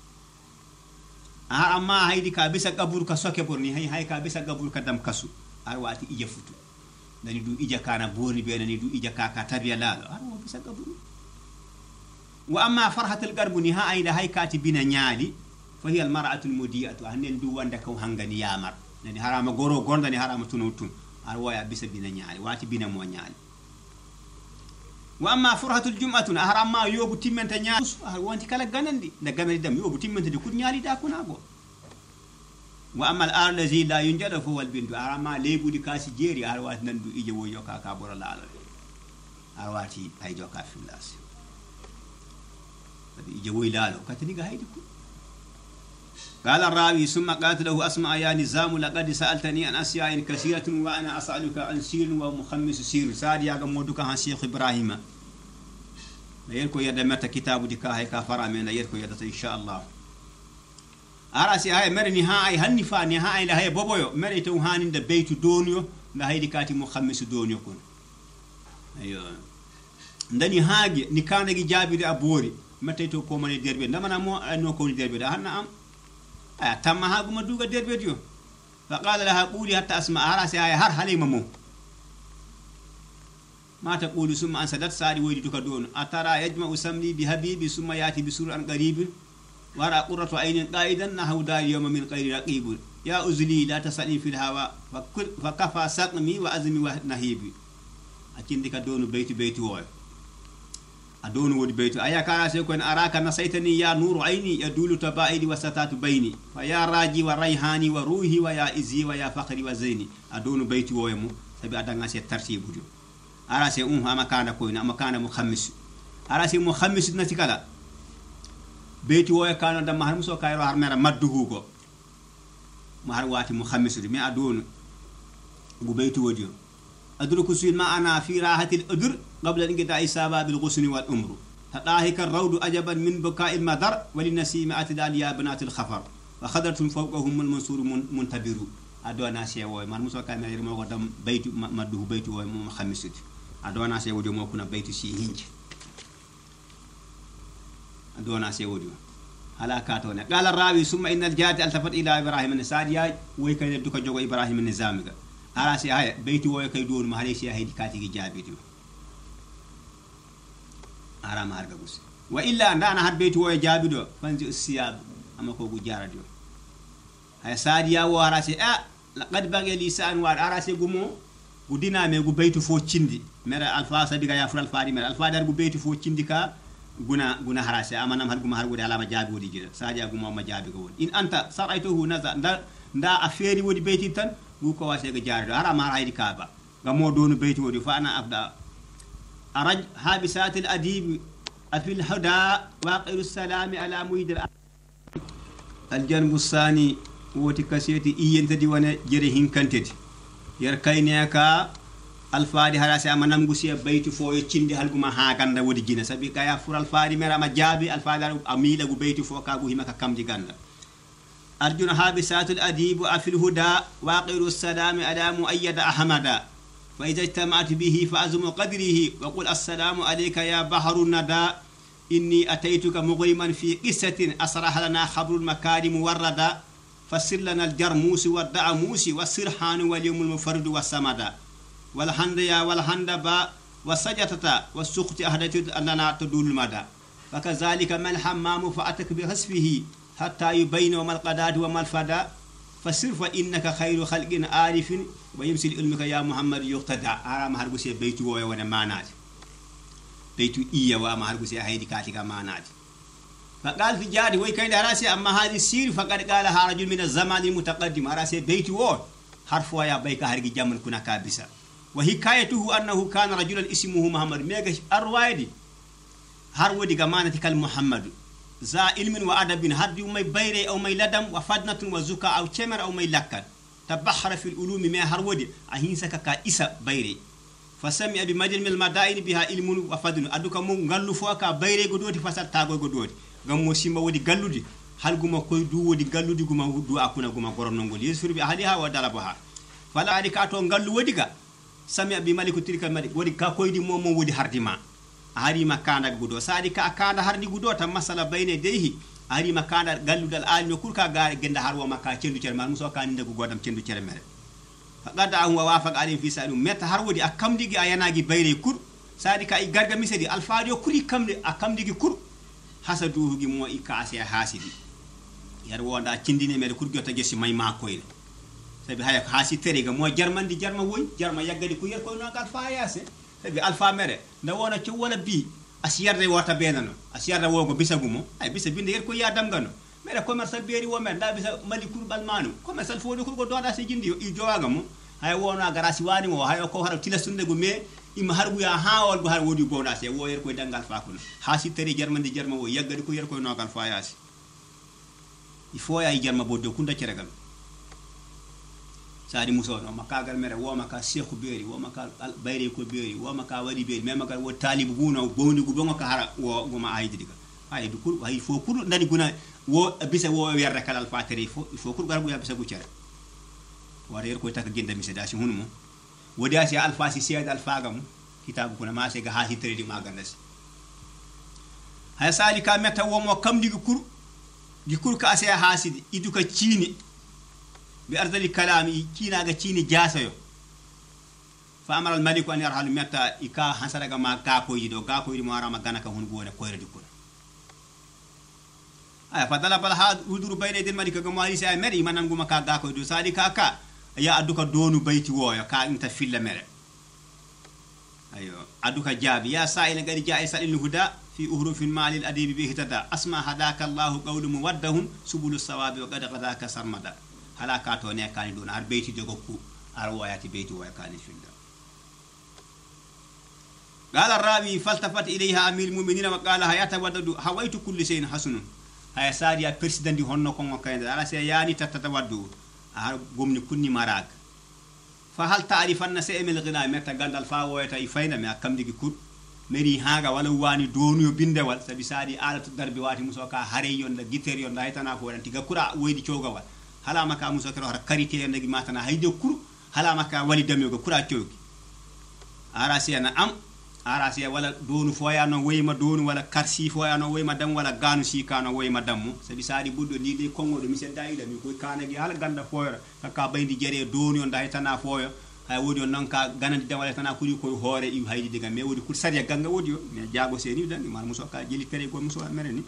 a amma haydi ka bisa gabur ka soke borni hay hay ka bisa gabur ka dam kasu ar wati ija futu dani du ija kana boni be nani du ija ka ka tabiya lalo ar wo bisa gabur wa amma farhatul garbuni ha ayda hay kati bina nyaali fa hiya al mar'atu al mudiyatu hanen du wanda ko hangani yamar nani harama goro gondani harama tunutun ar waya bisa bina nyaali wati bina mo nyaali wa amma furhatul jum'atun ahram ma yobu timmenta nyaa wonti kala ganandi da ganandi dam yobu timmenta di kun nyaali da kuna go wa amma al allazi la yunjada fa wal bindu ahram ma lebu di kasi jeri arwati nandu ije wo yoka ka bora la ala arwati ay joka filas ije wo ilalo katini ga haydi ku قال الراوي ثم قالت له اسمع يا نظام لقد سالتني عن اشياء كثيره وانا اسالك عن سير ومخمس سير ساد يا مودك عن شيخ ابراهيم لا يركو يد متى كتاب ديكا هيك فرا من يركو يد ان شاء الله اراسي هاي مرني هاي هني فاني هاي لا هي بوبويو مريتو هاني ده بيت دونيو لا هي ديكاتي مخمس دونيو كون ايوه ndani haage ni kanagi jaabide abori matayto ko mane derbe ndamana mo no ko ni derbe da hanna am تم هاجو مدوغا دير فيديو فقال لها قولي حتى اسمع راسي هاي هر حليم مو ما تقول ثم ان سدت ساري ويدي دون اترى يجمع سمني بحبيبي ثم ياتي بسور ان قريب ورا قرة عين قائدا نحو دار يوم من غير رقيب يا ازلي لا تسالني في الهواء فكفى سقمي وازمي ونهيبي اكين ديكا دون بيت بيت وي adon wodi beyto aya kara se ko en araka nasaytani ya nuru aini yadulu tabaidi wasatatu baini fa ya raji wa rayhani wa ruhi wa ya izi wa ya fakhri wa zaini adon beyti woyemu sabi adanga se tartibu do ara se um ama kana ko ina ama kana mu khamis ara se mu khamis na tikala beyti woy kana dam har muso kayro har mera madduhu ko ma har wati mu khamis mi adon gu beyti wodi أدرك سوين ما أنا في راحة الأدر قبل انقطاع السباب بالغصن والأمر تضاهك الروض أجبا من بكاء المدر وللنسيم أتدال يا بنات الخفر وخضرة فوقهم المنصور منتبر أدو ناسي وي من موسى كان يرمى ودم بيت مده بيت وي مخمسة أدو ناسي ودي ما كنا بيت سي هنج أدو ناسي ودي هلا كاتونا قال الراوي ثم إن الجاد التفت إلى إبراهيم النساد يا ويكن يدك جوجو إبراهيم النزامي arasi haya beyti woyo kay doonu ma halesi haydi katigi jaabidu arama harga gus wa illa ndana har beyti woyo jaabido fanzi siyab amma ko gu jarado hay sadiya wo arasi a laqad baghi lisan wa arasi gumo gudina me gu beyti fo cindi mera alfa sabiga ya fur alfa di mera alfa dar gu beyti fo cindi ka guna guna harasi amanam har guma har gudi alama jaabi wodi jira sadiya gumo ma jaabi go in anta saraytuhu naza nda nda aferi wodi beyti tan gu ko wase ga jarado arama har haydi kaaba gamo donu beyti wodi fa ana afda araj habisatil adib afil hada waqiru salami ala muhid الجانب الثاني ووتي كاسيتي إينتدي وانا جري هنكنتدي يركاينيكا الفادي هراسي أما نمغسي بيتي فوي تشندي هلغما هاغاندا ودي جينا سبي كايا فور الفادي ميرا ما جابي الفادي أميلا غو بيتي فو كاغو هيما كام دي غاندا أرجون حابسات الأديب أفي الهدى واقر السلام على مؤيد أحمد فإذا اجتمعت به فأزم قدره وقل السلام عليك يا بحر الندى إني أتيتك مغرما في قصة أصرح لنا خبر المكارم وردا فسر لنا الجرموس والدعموس والسرحان واليوم المفرد والسمدا والحنديا والحندبا والسجتة والسخط أهدت أننا تدول المدى فكذلك ما الحمام فأتك بغسفه حتى يبين وما القداد وما الفدا فسر فإنك خير خلق عارف ويمسل علمك يا محمد يقتدى أرام هربسي بيتو وانا مانات بيتو إيا وما هربسي هيدي كاتيكا مانات فقال في جاري وي كاين راسي أما هذه السير فقد قالها رجل من الزمان المتقدم راسي بيتو وو حرفوا يا بيكا هرقي جامن كنا كابسا وحكايته أنه كان رجلا اسمه محمد ميغش أروايدي هرودي غمانتي كالمحمد ذا علم وأدب هردي ومي بيري أو مي لدم وفدنة وزكا أو تمر أو مي لكن تبحر في العلوم ما هرودي أهينسك كإسا بيري فسمع بمدن من المدائن بها علم وفدن أدوك مو غلو فوكا بيري غدوتي فسال تاغو غدوتي غمو سيما ودي غلودي هل غما كوي دو ودي غلودي غما دو أكونا غما غورم نغول يسفر بأهلها ودلبها فلا عليك أتون غلو وديغا سمع بملك تلك الملك ودي كاكوي دي مومو ودي هردي ما hari makanda gudo sadi ka akanda hardi gudo ta masala bayne dehi hari makanda galludal alno kurka gaare genda harwa makka cendu cer man muso kan ndegu godam cendu cer mere faqada an wa wafaq alim fi sa'u meta harwodi akamdigi ayanagi bayre kur sadi ka i garga misedi alfadio kuri kamde akamdigi kur hasadu gi mo ikase hasidi yar wonda cindine mere kur gota gessi may ma koyne sabi haya hasi terega mo jarmandi jarma woy jarma yaggadi ku yer ko no gal faayase sabi alfa mere na wona ci wala bi asiyarde wota benano asiyarde wogo bisagumo ay bisa binde yer ko ya damgano mere commercial beri wo men da bisa mali kur balmanu commercial fodi kur go doda se jindi i jowaga mo hay wona garasi wani mo hay ko haro tilasunde go me im harbu ya hawol go har wodi boda se wo yer ko dangal fakuno hasi teri jarmandi jarma wo yaggadi ko yer ko no gal faayasi il faut ya jarma boddo kunda ceregal sadi muso no makagal mere wo maka cheikh beeri wo maka bayre ko beeri wo maka wadi beeri me maka wo talib guno gondi gu bongo ka hara wo goma aydi diga ay du kur ay fo kur ndani guna wo bisa wo werda kalal fateri fo fo kur garbu ya bisa gu cere wara yer ko tak genda mi sedasi hunmo wodi asi alfa si sed alfa gam kitab kuna ma se ga ha hitri di magandas hay sali ka meta wo mo kam digi kur di kur ka ase hasidi iduka ciini بأرذل الكلام كينا غتشيني جاسيو فأمر الملك أن يرحل متى إكا حسرق ما كاكو يدو كاكو يدو مارا مغانا كهون بوانا كوير دي كونا أي فطلب الحاد ودور بين يدي الملك كمالي سيئي مري من نمغو مكا كاكو يدو سالي كاكا يا أدوك دونو بيتي وويا كا انت فيلا مري أيوه أدوك جابي يا سائل غير جائي سائل الهدى في أهروف المال الأديب به تدا أسمع هداك الله قول مودهم سبول الصواب وقد غداك سرمدا halakato ne kani don ar beyti jogo ku ar wayati beyti way kani filda قال الراوي فالتفت إليها أمير المؤمنين وقال هيا ودد هويت كل شيء حسن هيا ساديا بريسيدنت هونو كون كاين على سي يعني تتودو ار غومني كوني ماراك فهل تعرف ان سيم الغناء متى غندال فاويتا يفينا ما كم ديغي كود مري هاغا ولا واني دونيو بيندوال سبي سادي آلة دربي واتي مسوكا هاري يون لا جيتير يون لا يتنا فو انتي كورا ويدي تشوغا hala maka muso kero har karité ndegi matana hayde kur hala maka wali damyogo kura ciogi arasiya na am arasiya wala donu foya no weyma donu wala karsi foya no weyma dam wala ganu sika no weyma dammu sabi sadi buddo ni de kongo do mi sedda ida mi ko kanagi hala ganda foyo ka bayndi jere donu on daytana foyo hay wodi on non ka ganandi dawale tan akuri ko hoore i haydi diga me wodi kur sariya ganga wodi yo me jaago seni dan mar muso ka jeli tere go muso mereni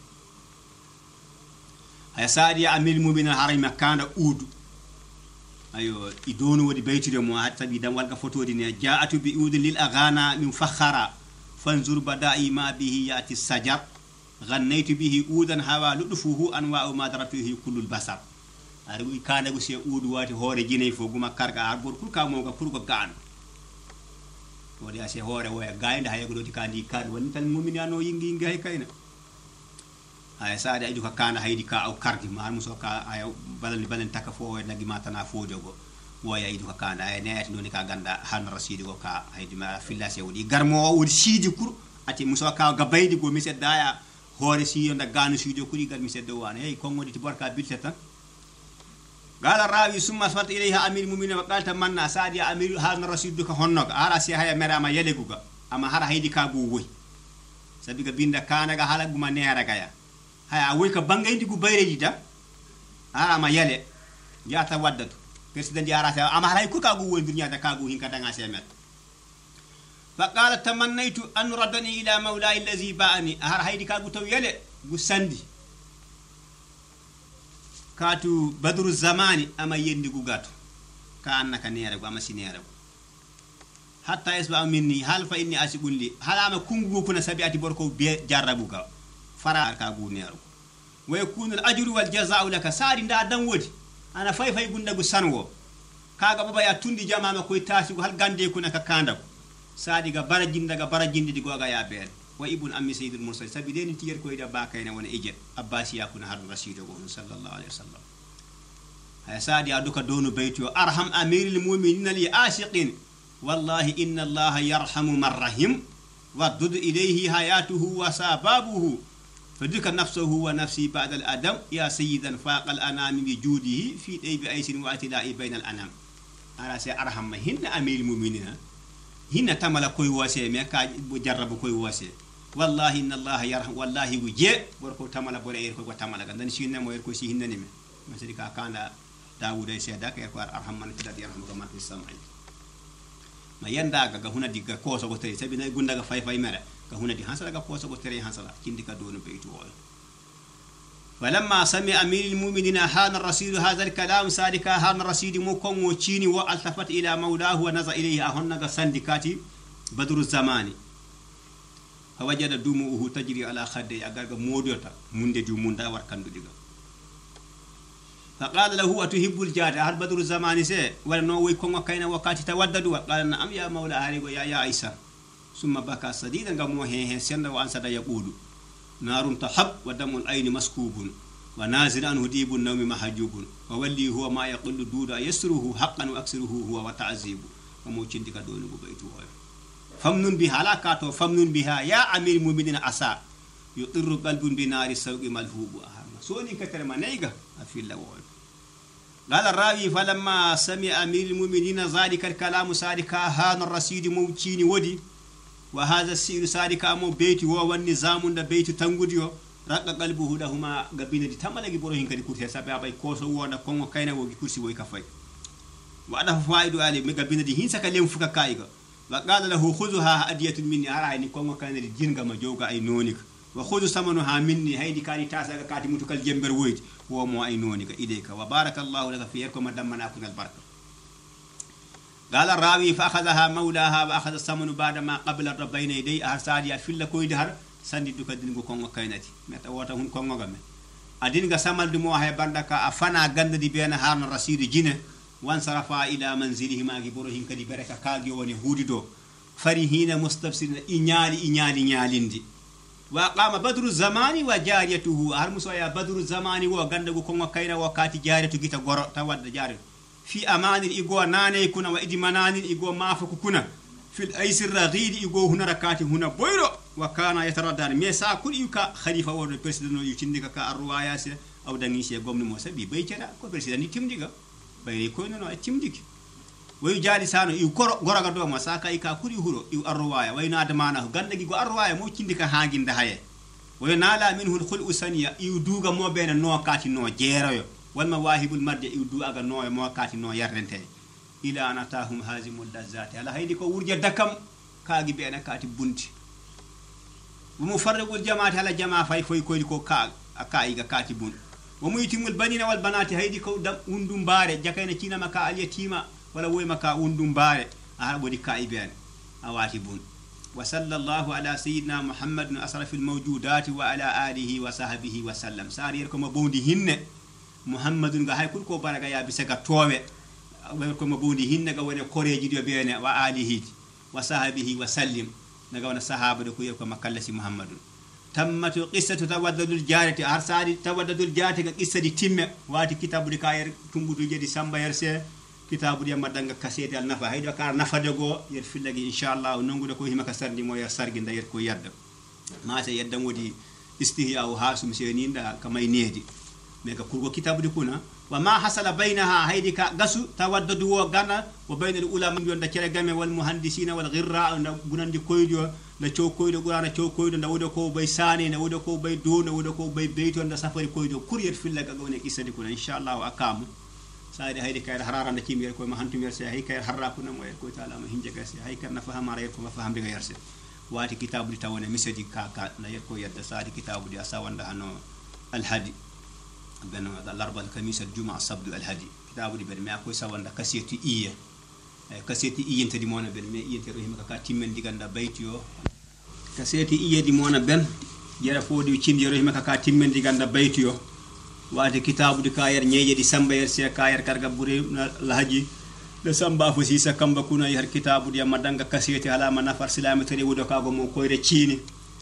ay saadi amil mu'minin harima kanda udu ayo idonu wodi baytire mo hatta bi dam walga fotodi ne ja'atu bi ud lil aghana min fakhara fanzur bada'i ma bihi yati sajar ghannaytu bihi udan hawa ludufuhu anwa'u ma daratuhu kullul basar ari wi kanda go se udu wati hoore jinay fo guma karga har gor kurka mo ga kurgo gaan wodi ase hoore woya gaynda haygo do ti kandi kan woni tan mu'minano yingi yingi hay kayna ay saade ay du ka kana haydi ka aw kardi ma muso ka ay balani balani taka fo way nagi matana fo jogo woya ay du ka kana ay neati noni ka ganda han rasidi go ka haydi ma fillase wodi garmo wodi sidi kur ati muso ka ga baydi go mi sedda hoore si yonda ganu sidi kuri gar mi seddo wan hey ko ngodi ti barka bilte tan gala rawi summa fat ilayha amir mu'minin wa qalta manna saadi amir han rasidu ka honnoga ara si haya merama yeleguga ama hara haydi ka go woy sabi ga binda kana ga hala guma neera ga ya haya woy ka bangayndi gu bayreji da ara ma yale yata waddatu president di ara sa ama hay ku ka gu won dunya da ka gu hinka danga semet fa qala tamannaytu an radani ila mawla'i allazi ba'ani har haydi ka gu taw yale gu sandi katu badru zamani ama yendi gu gato ka annaka neere gu ama sinere gu hatta isba minni hal fa inni asibulli halama kungu kuna sabiati borko be jarrabu ga fara ka gu neeru wa yakunu al-ajru wal jazaa'u laka sari nda dan wodi ana fay fay gunda gu sanwo kaga baba ya tundi jamaama koy taasi gu hal gande kuna ka kanda sadi ga barajinda ga barajindi digo ga ya bel wa ibn ammi sayyidul mursal sabideni tiyer koy da bakayna wona ejet abbasiya kuna harun rasido go sallallahu alaihi wasallam hay sadi aduka donu baytu arham amiril mu'minin li ashiqin wallahi inna allaha yarhamu marrahim ودد إليه حياته وسبابه فدك نفسه ونفسي بعد الأدم يا سيدا فاق الأنام بجوده في طيب أيس وأتلاء بين الأنام على سي أرحم هن أمير المؤمنين هن تمل كوي واسي ميكا جرب كوي واسي والله إن الله يرحم والله وجه وركو تمل بورير كو تمل غندن سينا مو يركو سي هن نيم مسدي كا كان داوود سيدا كيركو أرحم من كدا يرحم كما في السماء ma yanda ga huna diga koso go tere sabi na gunda ga fay fay mera ga huna di hansala ga koso go tere hansala kindi ka donu beytu wol falamma sami amirul mu'minina hana rasul hadha al-kalam sadika hana rasul mu kon wo chini wa altafat ila mawlahu wa naza ilayhi ahonna ga sandikati badru zamani fawajada dumuhu tajri ala khaddi agar ga modota munde ju munda war kandu diga فقال له أتحب الجاد هل بدر الزمان سي ولا نو ويكون وكاين وقت تودد وقال نعم يا مولا علي يا يا عيسى ثم بكى صديدا غمو هي هي سند وانسد يقول نار تحب ودم العين مسكوب ونازل عنه ديب النوم محجوب وولي هو ما يقول دودا يسره حقا واكسره هو وتعذيب ومو تشندك دون بيتو فمنن بها لا كاتو فمنن بها يا امير المؤمنين عسى يطر قلب بنار السوق ملهوب سوني كتر منيغا افي الله قال الراوي فلما سمع أمير المؤمنين ذلك الكلام صادقا هان الرصيد موتيني ودي وهذا السير صادقا مو بيتي هو والنظام ده بيت تنغوديو رق قلبه لهما غبين دي تمالغي بروهين كدي كورتي سابا باي كوسو ونا كونو كاينا وغي كورسي وي كفاي وأنا فايدو علي مغبين دي هينسا كليم فكا كايغا وقال له خذها هديه مني اراي كونو كاينا دي جينغا ما جوغا اي نونيك وخذ ثمنها مني هيدي كاري تاسا كاتي متكل جمبر ويت هو مو اينونك اليك وبارك الله لك فيكم دمنا كن البركه قال الراوي فاخذها مولاها واخذ الثمن بعد ما قبل ربين يدي ارسادي في لكوي دهر سندي دوك دينغو كونغو كايناتي متا وتا هون كونغو غامي ادينغا سامال دي مو هي باندكا افنا غند دي بين هارن رشيد جينه وانصرف الى منزله ما غبرهين كدي بركه كاغي وني هودي دو فرحين مستبصرين انيالي انيالي نياليندي وقام بدر الزمان وجاريته هرمسو يا بدر الزمان وغندغو كونغو كاينا وكاتي جاريتو غيتا غورو تاود جاري في امان ايغو ناني كنا وادمنان ايغو مافكو كنا في الايس الرغيد ايغو هنا ركاتي هنا بويرو وكان يتردد ميسا كل يوكا خليفه ورد بريسيدنت يوتينديكا كا الرواياس او دانيسي غومني موسى بي بيتيرا كو بريسيدنت تيمديغا باي كونو تيمديك وي جالي سانو يو كورو غوراغا دو ما ساكا يكا كوري هورو يو الروايه وينا دمانا غاندغي غو الروايه مو تينديكا هاغين ده هاي وينالا منه الخلق ثانيه يو دوغا مو بين نو كاتي نو جيرايو والمواهب المرد يو دوغا نو مو كاتي نو يرنتي إلى أن أتاهم هازم اللذات على هيدي كو ورجة دكم كاغي بينا كاتي بنتي ومفرق الجماعة على جماعة فاي فاي كوي كو كاغ أكايغا كاتي بنت وميتم البنين والبنات هيدي كو دم وندم باري جاكينا تينا مكا اليتيمة ولا وي مكا وندم باري أهل ودي كاي بيان أواتي بنت وصلى الله على سيدنا محمد أشرف الموجودات وعلى آله وصحبه وسلم سار يركم بوندي هن محمد غاي كل كو بارغا يا بيسغا تووي يركم بوندي هن غا وني كوريجي دي بين وآله وصحبه وسلم نغا ون صحابه كو يركم كلسي محمد تمت قصه تودد الجارة ارسال تودد الجارة قصه دي تيم واتي كتاب دي كاير تمبودو جدي سامبا يرسي كتاب دي مدانغا كاسيت النفا هيدو كار نفا دغو يرفلغي ان شاء الله نونغو كو هيما كسردي مو يسارغي ندير كو ياد ما سي يدام ودي استهياء وحاسم سينين دا كماي نيدي ميغا كورغو كتاب دي كونا وما حصل بينها هيدي غاسو تودد و غانا وبين العلماء من دا كيرا غامي والمهندسين والغراء غناندي كويدو na chow koydo gurana chow koydo na wodo ko bay sani na wodo ko bay do na wodo ko bay beyto na safari koydo kuriyet filla ga gone kisadi kuna inshallah akamu saade hayde kay harara na kimir ko ma hantum yerse hay kay harra kuna mo ko taala ma hinje gasi hay kan na fahama ray ko ma faham diga yerse wati kitabu di tawone misadi ka ka na yer ko yadda saade kitabu di asawanda hano al hadi ben al arba al khamis al juma as-sabt al hadi kitabu di ben ma ko sawanda kasiyati iya kasiyati iya tadi mona ben me iya tero himaka ka timmen diganda baytiyo kaseti iyedi mona ben jara fodi cindi yoro himaka ka timmendi ganda baytiyo wade kitabu di kayer nyeje di samba yer se kayer karga buri lahaji de samba fo sisa kamba kuna yar kitabu di madanga kaseti ala manafar silami tari wodo kago mo koyre ciini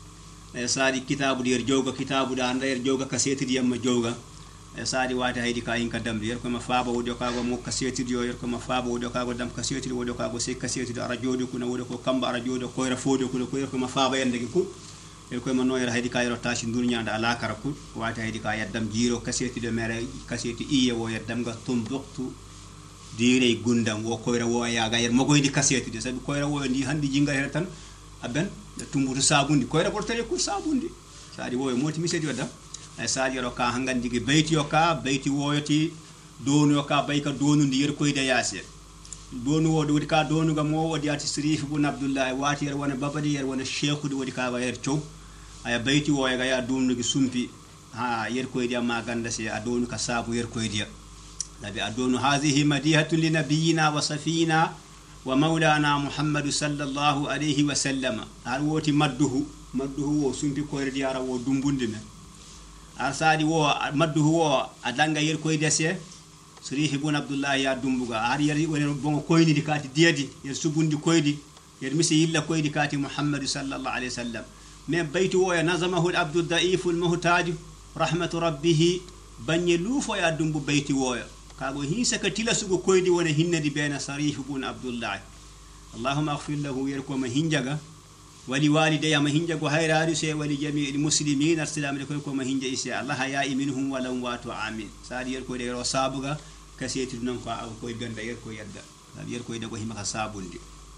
e sadi kitabu di yer jowga kitabu da anda yer jowga kaseti di yamma jowga e sadi wade haydi ka yin kadam yer ko ma faaba wodo kago mo kaseti di yer ko ma faaba wodo kago dam kaseti di wodo kago se kaseti di arajodo kuna wodo ko kamba arajodo koyra fodo kuna ko yer ko ma faaba yande ku yer ko ma no yer haydi ka yer tashi durnyanda ala karaku wade haydi ka yaddam jiro kaseti de mere kaseti iye wo yaddam ga tumbuktu dire gundam wo koyra wo ya ga yer mogoydi kaseti de sabi koyra wo ndi handi jinga her tan aben tumbutu sabundi koyra portale ku sabundi sadi wo moti misedi wadam saadi ro ka hangandi gi beyti yo ka beyti woyoti donu yo ka bayka donu ndi yer koyde yaase donu wodi wodi ka donu ga mo wodi ati sirif ibn abdullah wati yer wona babadi yer wona sheikhu di wodi ka wa yer chow aya beyti woy ga ya donu gi sumpi ha yer koyde ma ganda se adonu ka sabu yer koyde nabi adonu hazihi madihatu li nabiyina wa safina wa maulana muhammad sallallahu alayhi wa sallam ar woti madduhu madduhu wo sumpi koyde yara wo dumbundi men arsadi wo maddu wo adanga yer koy desse sirih ibn abdullah ya dumbuga ar yer woni bongo koyni di kati diedi yer subundi koydi yer misi yilla koydi kati muhammad sallallahu alaihi wasallam men baytu wo ya nazamahu al abdu daif al muhtaj rahmatu rabbih banye lufo ya dumbu bayti wo kago hinsa ka tilasugo koydi wona hinnadi bena sirih ibn abdullah allahumma ighfir lahu yer ko ma hinjaga ولي والدي ما هنجا غيراري سي ولي جميع المسلمين السلام عليكم كما هنجا إسي الله يا منهم ولو واتوا آمين سادي يركو ديرو سابغا كسيتي نانكو او كوي غندا يركو يدا سادي يركو يدا هيما سابوندي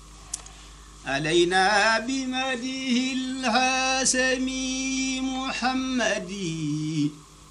علينا بمديه الهاسمي محمدي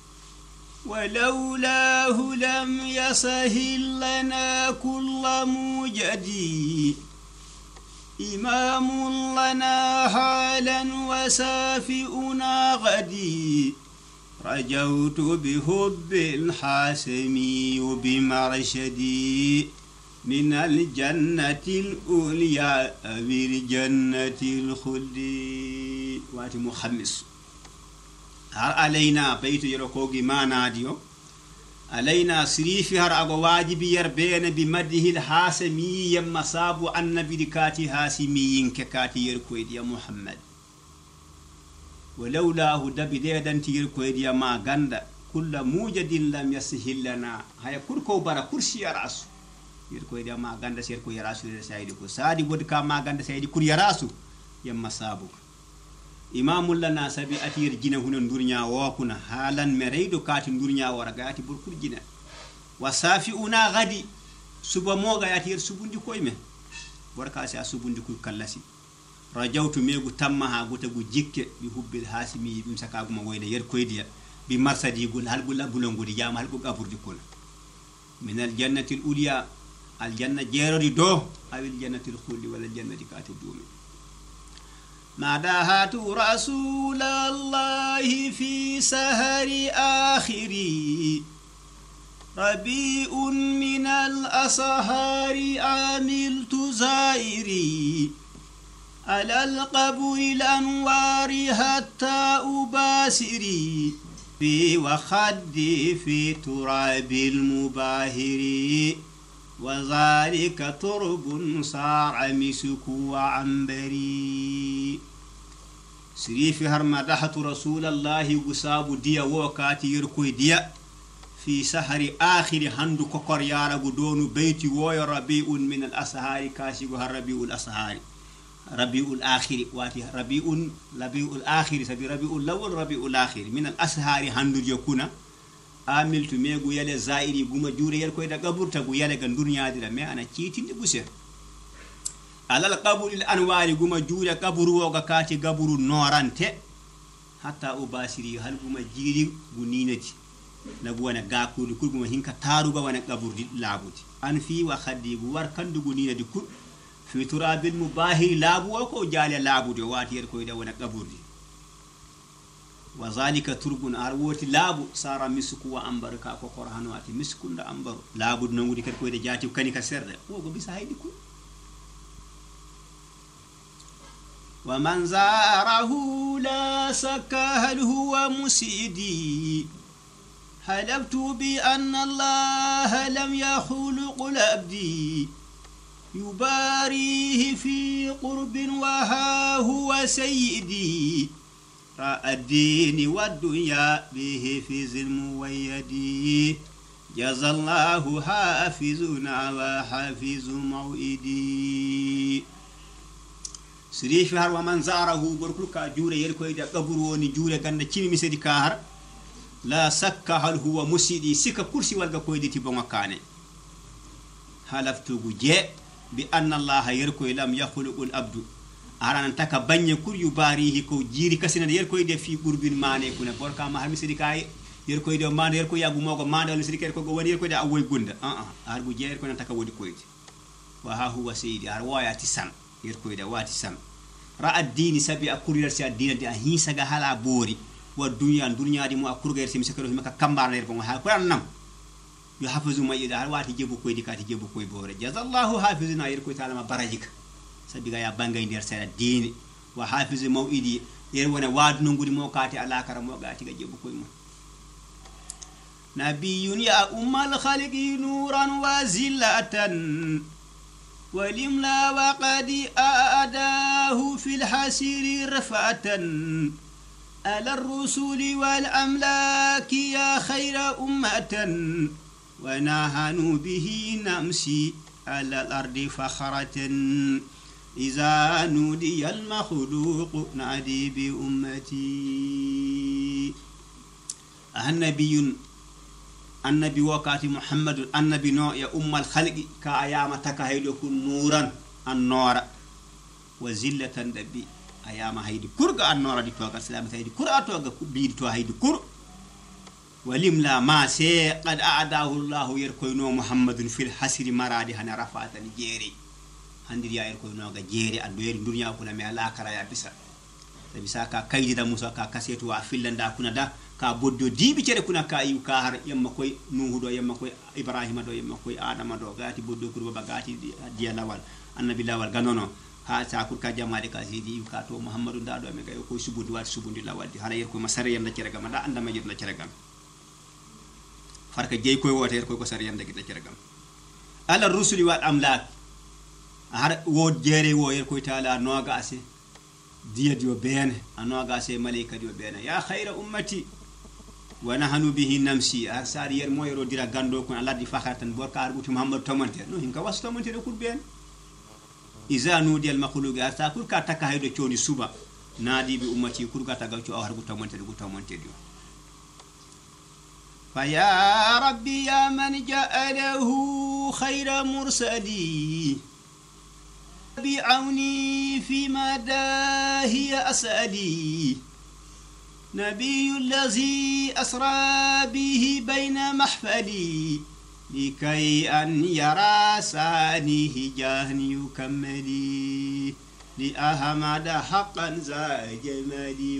ولولاه لم يسهل لنا كل موجدي إمام لنا حالا وسافئنا غدي رجوت بحب الحاسمي بمرشدي من الجنة الأولياء بالجنة الخلد واتي مخمس علينا بيت يركوغي ما ناديو علينا سريفي هر أغو واجب يربين بمده الحاسمي يما صابو النبي دكاتي حاسمي ككاتي يركويد يا محمد ولولاه دبي ديدان تيركويد يا ما غندا كل موجد لم يسهل لنا هيا كركو برا كرسي يراسو يركويد يا ما غندا سيركو يراسو سايدي كو سادي ودكا ما غندا سايدي كور يراسو يما صابو إمام لنا سبي أتير جنا هنا الدنيا وكنا حالا مريدو كات الدنيا ورقاتي بركور جنا وصافئنا غدي سبا موغا ياتير سبوندي كويمه وركاسي سبوندي كوي كلاسي رجوت ميغو تمها غوتغو جيكه بحب الحاسمي بمسكاغو ما ويدا ير كويديا بمرسدي غول هل غول بولونغو دي جام هل غو غابور دي كون من الجنه الاولياء الجنة جيرو دو أو الجنة الخلد ولا الجنة كاتب دومي مدحت رسول الله في سهر آخري ربيع من الأسهار عملت زائري على القبر الأنوار حتى أباسري في وخدي في تراب المباهر وذلك ترب صار مسك وعنبري سريف هرمدحت رسول الله قصاب ديا وكاتي يركوي ديا في سهر آخر هندو كوكور يارا دون بيتي ويا ربيع من الأسهار كاشي ربيع الأسهار ربيع الآخر واتي ربيع ربيع الآخر سبي ربيع الأول ربيع الآخر من الأسهار هندو يكونا amiltu megu yale zairi guma jure yel koy da gaburta gu yale gan dunya dira me ana ciitinde guse alal qabul anwari guma jure kaburu woga kati gaburu norante hatta ubasiri hal guma jiri gu ninati nagu wana gakuli kul guma hinka taruga wana gaburdi labuti an fi wa khadi gu war kandu gu ninati kul fi turabil mubahir labu ko jale labude wati yel koy da wana gaburdi وذلك تربون أروت لابو صار مسكو وأمبركا كقرآن واتي مسكو دا أمبر لابو نمودي كركوي دا جاتي وكاني كسر هو بس هاي ديكو ومن زاره لا سك هل هو مسيدي حلفت بأن الله لم يخلق الأبدي يباريه في قرب وها هو سيدي الدين والدنيا به في المويدي جزى الله حافظنا وحافظ موئدي سريف هر ومن زاره بركلك جوري يلكو يدا قبروني جوري كان تشيمي مسدي كار لا سك هل هو مسيدي سك كرسي والغا كويدي تبون كاني حلفت بجي بأن الله يركو لم يخلق العبد aran taka banye kur yu barihi ko jiri kasina yer koy de fi gurbin mane kuna borka ma harmi sidi kay yer koy de mande yer ko yagu mogo mande wal sidi ker ko woni yer koy de awoy gunda ah ah ar bu jeer ko na taka wodi koy wa ha huwa sayyidi ar wayati sam yer koy de wati sam ra ad-din sabi akurir si ad-din de hisa ga hala bori wa dunya dunya di mo akurger si miskero maka kambar yer ko ha ko nam yu hafizu ma yida ar wati jebu koy di kati jebu koy bore jazallahu hafizuna yer koy taala ma barajik sabiga ya bangay nder sera dini wa hafiz mawidi yer wona wadu ngudi mo kati ala kara mo gati ga jebu koy mo nabiyun ya ummal khaliqi nuran wa zillatan walimla wa qad aadahu fil hasir rafatan ala ar-rusul wal amlaki ya khayra ummatan wa nahanu bihi namsi ala al-ardi fakhratan إذا نودي المخلوق نادي بأمتي النبي النبي وقات محمد النبي نو يا أم الخلق كأيام تكهيدكم نورا النور وزلة دبي أيام هيدي كرغ النور دي توغا سلامة هيدي كرغ توغا بيد تو هيدي كرغ ولم لا ما سي قد أعداه الله يركوينو محمد في الحسر مرادي هنا رفعت الجيري handir ya ko no ga jeri ando yeri dunya ko na me ala kara ya bisa da bisa ka kaydi da musa ka kasetu wa fillanda kuna da ka boddo dibi cere kuna ka yu ka har yamma koy nuhu do yamma koy ibrahima do yamma koy adama do gati boddo kurba bagati diya lawal annabi lawal ganono ha sa kur ka jamaade ka sidi yu ka to muhammadu da do me ga ko subundi wat subundi lawal di hala yer ko masare yanda cere gam da anda ma jidna cere gam farka jey koy wote yer koy ko sare yanda gita cere gam ala rusuli wal amlak har wo jere wo yer koy taala noga ase diya dio bene anoga ase malaika dio bene ya khayra ummati wa nahnu bihi namsi asari yer moyro dira gando ko Allah di fakhartan borkar buti muhammad tomante no hinka was tomante ko ben iza nudi al makhluq asa kul ka taka haydo cioni suba nadi bi ummati kul ka tagal ci har bu tomante bu tomante dio fa ya rabbi ya man ja'alahu khayra mursali بعوني في مداه أسألي نبي الذي أسرى به بين محفلي لكي أن يرى سانيه جهن يكملي لأحمد حقا ذا جمالي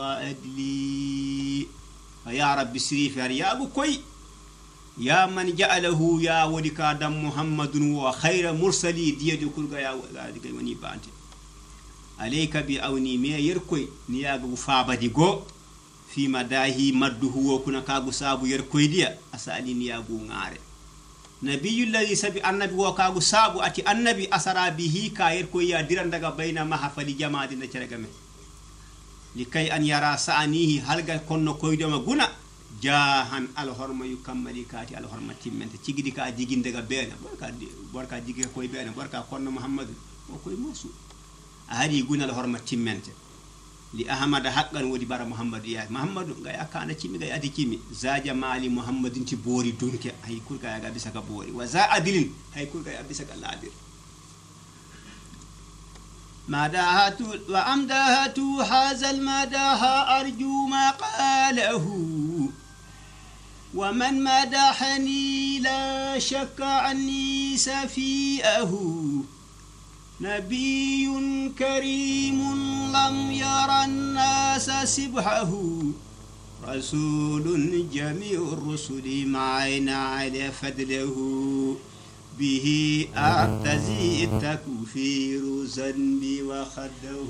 وعدلي يا رب سريف يا أبو كوي يا من جعله يا ولك دم محمد وخير مرسلي ديدي كل يا ولك وني بانت عليك بأوني مي يركوي نياغو فابدي غو في مداهي مده وكنا كاغو سابو يركوي ديا أسالي نياغو غاري نبي الذي سبي النبي وكاغو سابو أتي النبي أسرى به كاير كويا ديران دغا بين محفل جماعة نترغمه لكي أن يرى سانيه هلغا كونو كويدما غنا جاهن الحرمة يكملي كاتي الحرمة تيمنت تيغي ديكا جيغين دغا بين بركا بركا جيغي كوي بين بركا كونو محمد وكوي موسو هذه غنا الحرمة تيمنت لأحمد حقا ودي بار محمد يا محمد غاي اكانا تيمي غاي ادي تيمي زاجا مالي محمد انت بوري دونك هاي كل غاي غا بيسكا بوري وزا عدلين هاي كل غاي بيسكا لادير مداهات وامداهات هذا المداح ارجو ما قاله ومن مدحني لا شك عني سفيئه نبي كريم لم يرى الناس سبحه رسول جميع الرسل معنا على فضله به أعتزي التكفير ذنبي وخده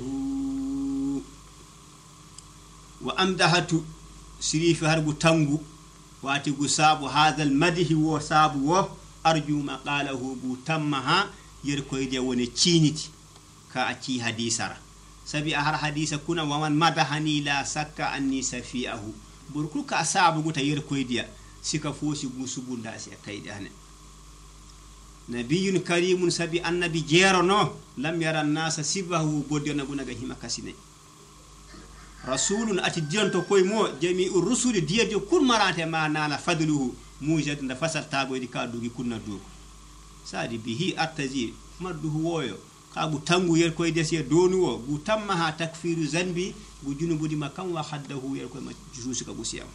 وأمدحت سريف هرب تنبو واتقو ساب هذا المدح وساب أرجو مقاله بتمها يركوي دي وني تشينيتي كا اتي حديثا سبي اهر حديثا كنا ومن مدحني لا سك اني سفيئه بركو كا صاحب غوتا يركوي دي سيكا فوسي غوسوبوندا سي كايدي هنا نبي كريم سبي النبي جيرونو لم يرى الناس سبه بودينا غنا هيما كاسيني رسول اتي ديونتو كوي مو جميع الرسل ديدي كل مرانته ما نانا فضله موجد نفسل تاغو دي كادوغي كنا دوغ sadi bihi artazi maddu woyo ka bu tangu yer koy desi donu wo bu tamma ha takfiru zanbi bu junubudi makam wa haddahu yer koy ma juusi ka bu siyam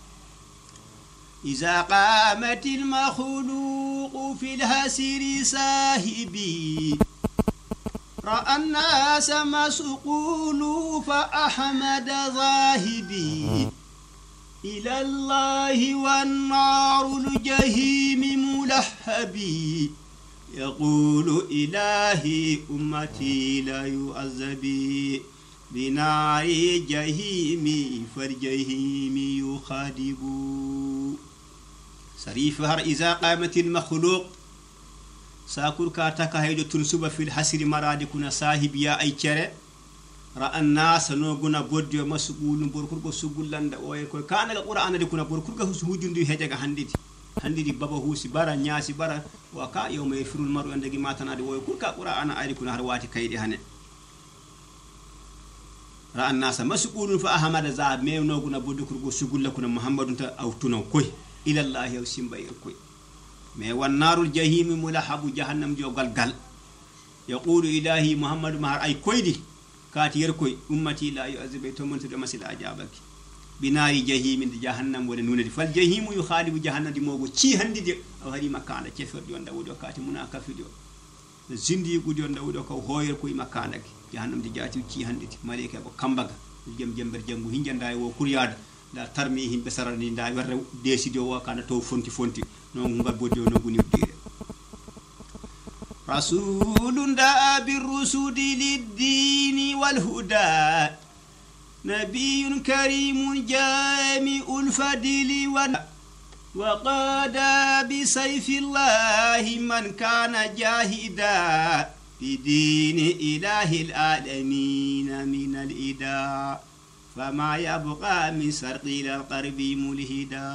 iza qamatil makhluq fil hasiri sahibi ra'a an-nas masqulu fa ahmad zahibi ila allahi wan narul jahim mulahhabi يقول إلهي أمتي لا يعذبي بنار جهيمي فالجهيم يخادب سريف هر إذا قامت المخلوق ساكر كاتك هيدو تنسب في الحسر مراد كنا صاحب يا أي كره رأى الناس نوغنا بودي مسؤول بركرغو سغولند ويكو كان القرآن دي كنا بركرغو سهودندو هجا هانديتي هندي بابا هوسي بارا نياسي بارا وكا يوم يفر المرء عندك ما تنادي ويقول كقرآن أنا كنا هرواتي كيدي هني رأى الناس مسؤول فأحمد زاد مينو كنا بدو كرغو سغول لكنا محمد انت أو تنو كوي إلى الله يوسم بير كوي مي والنار الجحيم ملحب جهنم جو غلغل يقول إلهي محمد مهر أي كويدي كاتي يركوي أمتي لا يعذب تومن تدمسل أجابك بنار جهيم جهنم ولا نون فالجهيم يخالف جهنم دي موغو تشي هندي دي او هري مكان كيفر دي وندا ودو كاتي منا كافيدو زندي غودي وندا ودو كو هوير كوي مكان جهنم دي جاتي تشي هندي ملائكه بو كامباغا جيم جيمبر جنگو هينجندا و كورياد لا ترمي هين بسراني ندا ور ديسيدو وكان تو فونتي فونتي نو نغا بوديو نو غوني دير رسول دا بالرسول للدين والهدى نبي كريم جامع الفضل وقاد بسيف الله من كان جاهدا بدين إله العالمين من الإداء فما يبقى من سرق إلى القرب ملهدا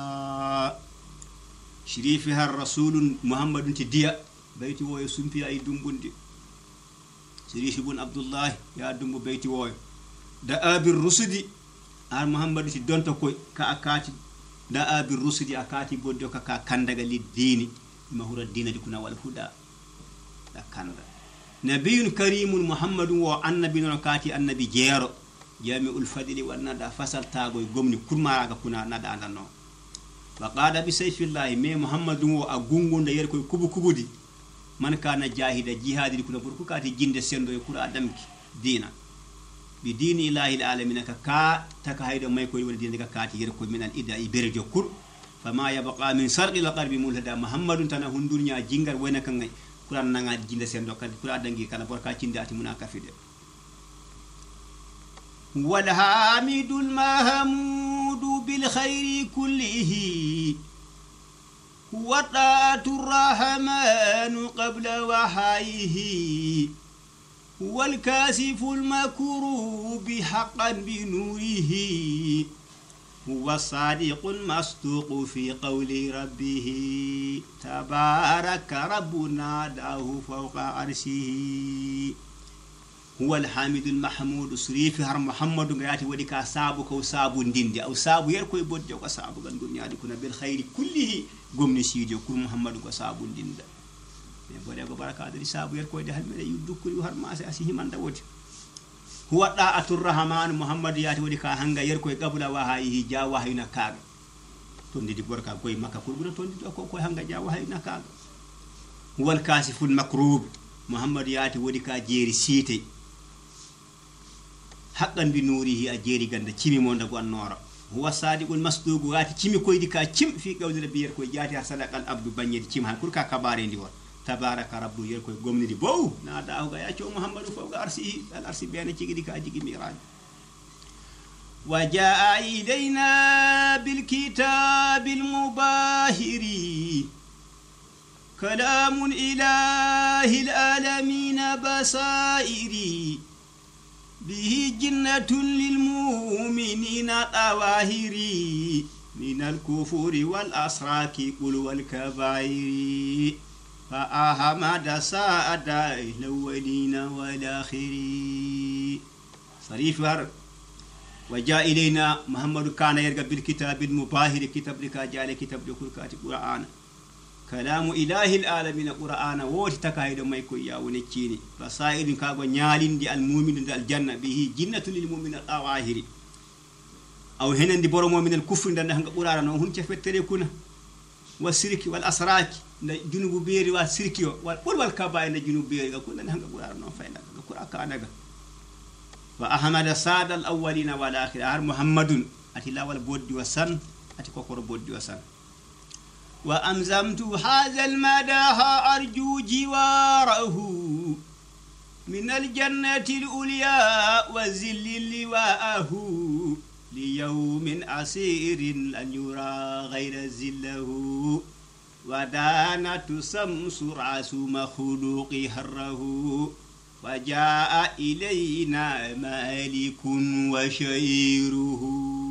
شريفها الرسول محمد تديا بيتي ويسم في أي دمبندي شريف بن عبد الله يا دمب بيتي وي da abir rusudi ar muhammadu si donta koy ka akati da abir rusudi akati boddo ka ka kandaga lidini mahura dinadi kuna wal huda da kanda nabiyun karimun muhammadun wa annabiyun kati annabi jero jami'ul fadli wa nada fasal tagoy gomni kurmara ga kuna nada andano وقال بسيف الله مي محمد و اغونغون da yerko kubu kubudi man kana jahida jihadi kuna burku kati jinde sendo e kura adamki dina bi dini ilahi alamin ka ka taka haydo may koy wala dina ka kati yerko min al ida iberjo kur fama yabqa min sarqi al qalbi mulhada muhammadun tana hundurnya jingar wona kan ngay kura nanga jinde sendo kadi kura adangi kala borka cindati muna kafide wal hamidul mahmud bil khairi kullihi وطاعة الرحمن قبل وحيه هو الكاشف المكروب حقا بنوره هو الصادق المصدوق في قول ربه تبارك ربنا داه فوق عرشه هو الحامد المحمود سريف هر محمد غياتي ودي كا سابو كو سابو ندندي او سابو يركو بودjo ko saabu gan dunya di kuna bil khairi kullihi gomni siijo kur muhammadu ko saabu ndinda me bode go baraka di saabu yerko de halmede yuddu kuri har ma asi himanda woti huwa da'atur rahman muhammad yati wodi ka hanga yerko e qabla wa hayhi ja wahayna kaaga to ndidi borka koy makka kur bura to ndidi ko koy hanga ja wahayna kaaga huwal kasiful makrub muhammad yati wodi ka jeri site haqqan bi nurihi ajeri ganda cimi mo ndago annora huwa sadiqul masduq wati cimi koydi ka cim fi qawli rabbiyer koy jati har sadaqal abdu banyedi cim han kur ka kabare ndi won tabaraka rabbu yer koy gomnidi bow na daaw ga ya ci muhammadu fawga arsi al arsi bena cigi ka jigi miraj wa jaa ilayna bil kitabil mubahiri kalamun ilahil alamin basairi به جنة للمؤمنين طواهري من الكفر والأسراك قل والكبائر فأحمد سعد الأولين والآخرين صريف هر وجاء إلينا محمد كان يرغب بالكتاب المباهر كتاب لك جاء كتاب لك القرآن كلام إله العالمين قرآن ووت تكايد ما يكون يا ونكيني فصائر كاغو نيالين دي المؤمن دي الجنة به جنة للمؤمن الطواهر أو هنا دي برو مؤمن الكفر دي هنگا قرآن هون تفتري كنا والسرك والأسراك جنوب بيري والسرك والقل والكبائر جنوب بيري كنا هنگا قرآن فاينا قرآن كانغا فأحمد ساد الأولين والآخر أهر محمد أتي لا والبود وسن أتي كوكور بود وسن وأمزمت هذا المدح أرجو جواره من الجنة الأولياء وزل لواءه ليوم أسير لن يرى غير زله ودانت سمس رأس مخلوق هره وجاء إلينا مالك وشيره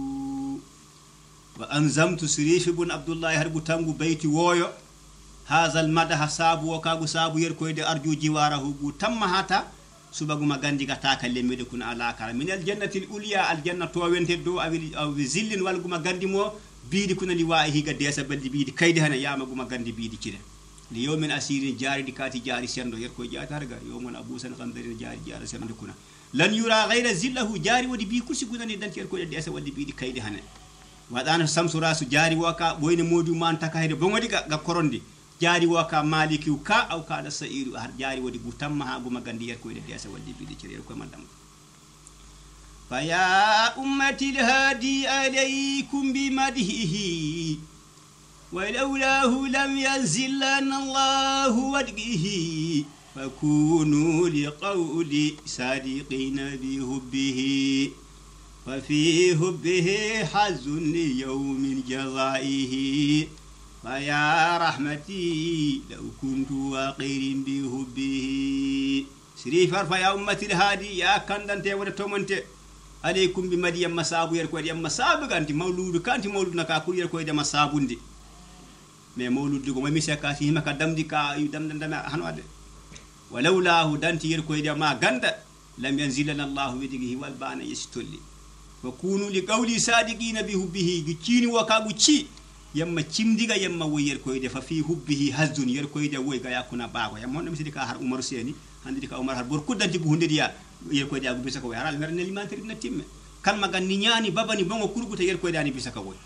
وأنزمت سريف بن عبد الله هرب تامو بيتي وويو هذا المدح سابو وكاغو سابو يركويد أرجو جواره بو تم هاتا سبغو ما غاندي غتاكا لميد كون علاكا من الجنة الأولياء الجنة توينت دو أو زلن والغو ما غاندي مو بيدي كون لوائه غديسا بلدي بيدي كايدي هنا ياما غو ما غاندي بيدي كده ليوم من أسير جاري دكاتي جاري سيندو يركوي جاتا رغا يوم أبو سن غندرين جاري جاري سيندو كنا لن يرى غير زله جاري ودي بي كرسي غناني دانت يركوي ديسا ودي بيدي كايدي هنا wadana samsu rasu jari waka boyne modu man taka hayde bongodi ga korondi jari waka maliki ka aw ka da sa'iru har jari wadi butamma ha go magandi yer ko de desa wadi bidi cere ko mandam fa ya ummati alhadi alaykum bimadhihi wa lawlahu lam yanzilna allah wadhihi fakunu liqawli sadiqina bihubbihi ففي حبه حظ ليوم جزائه فيا رحمتي لو كنت واقر بحبه سريفر فيا أمتي الهادي يا كندنت ودتومنت عليكم بمدي مسابو يركو دي مسابو كانت مولود كانت مولود نكاكو يركو دي مسابو دي مي مولود دي ما ميسا كاسي ما كدم دي كا يدم دم هنواد ولولا دانت يركو دي ما غند لم ينزل الله بيده والبان يستولي وكونوا لقولي صادقين بحبه جيني وكاغو تشي يما تشيمديغا يما وير كويد ففي حبه حزن ير كويد وي غا يكون باغو يما نمسي ديكا هار عمر سيني هاندي ديكا عمر هار بور كودانتي بو هونديا ير كويد اغو بيسكو يارال مرني ليمانتري نتيم كان ما غان نياني باباني بونغو كورغوتا ير كويد اني بيسكو وي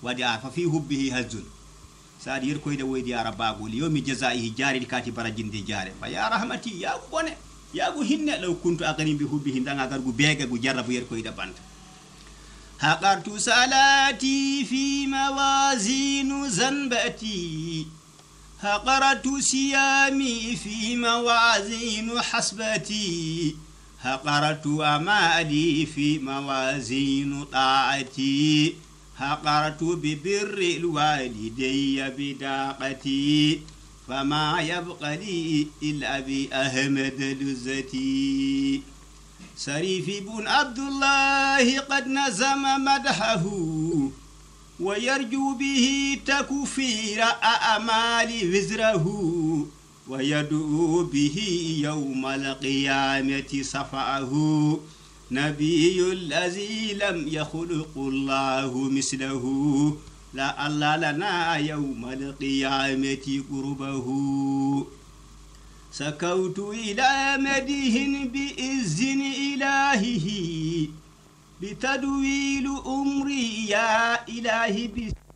ودي ففي حبه هزن ساد يركويد ويدي يا رباغو اليوم جزائه جاري الكاتي برجين دي جاري فيا رحمتي يا بوني يا بو هن لو كنت أغني بحبه دانا غرغو بيغا جرب يركويد بانت حقرت صلاتي في موازين ذنبتي حقرت صيامي في موازين حسبتي حقرت أمالي في موازين طاعتي حقرت ببر الوالدي بداقتي فما يبقى لي إلا بأحمد لزتي سريف بن عبد الله قد نزم مدحه ويرجو به تكفير أعمال وزره ويدعو به يوم القيامة صفعه نبي الذي لم يخلق الله مثله لا الله لنا يوم القيامة قربه سكوت إلى مديه بإذن إلهه بتدويل أمري يا إلهي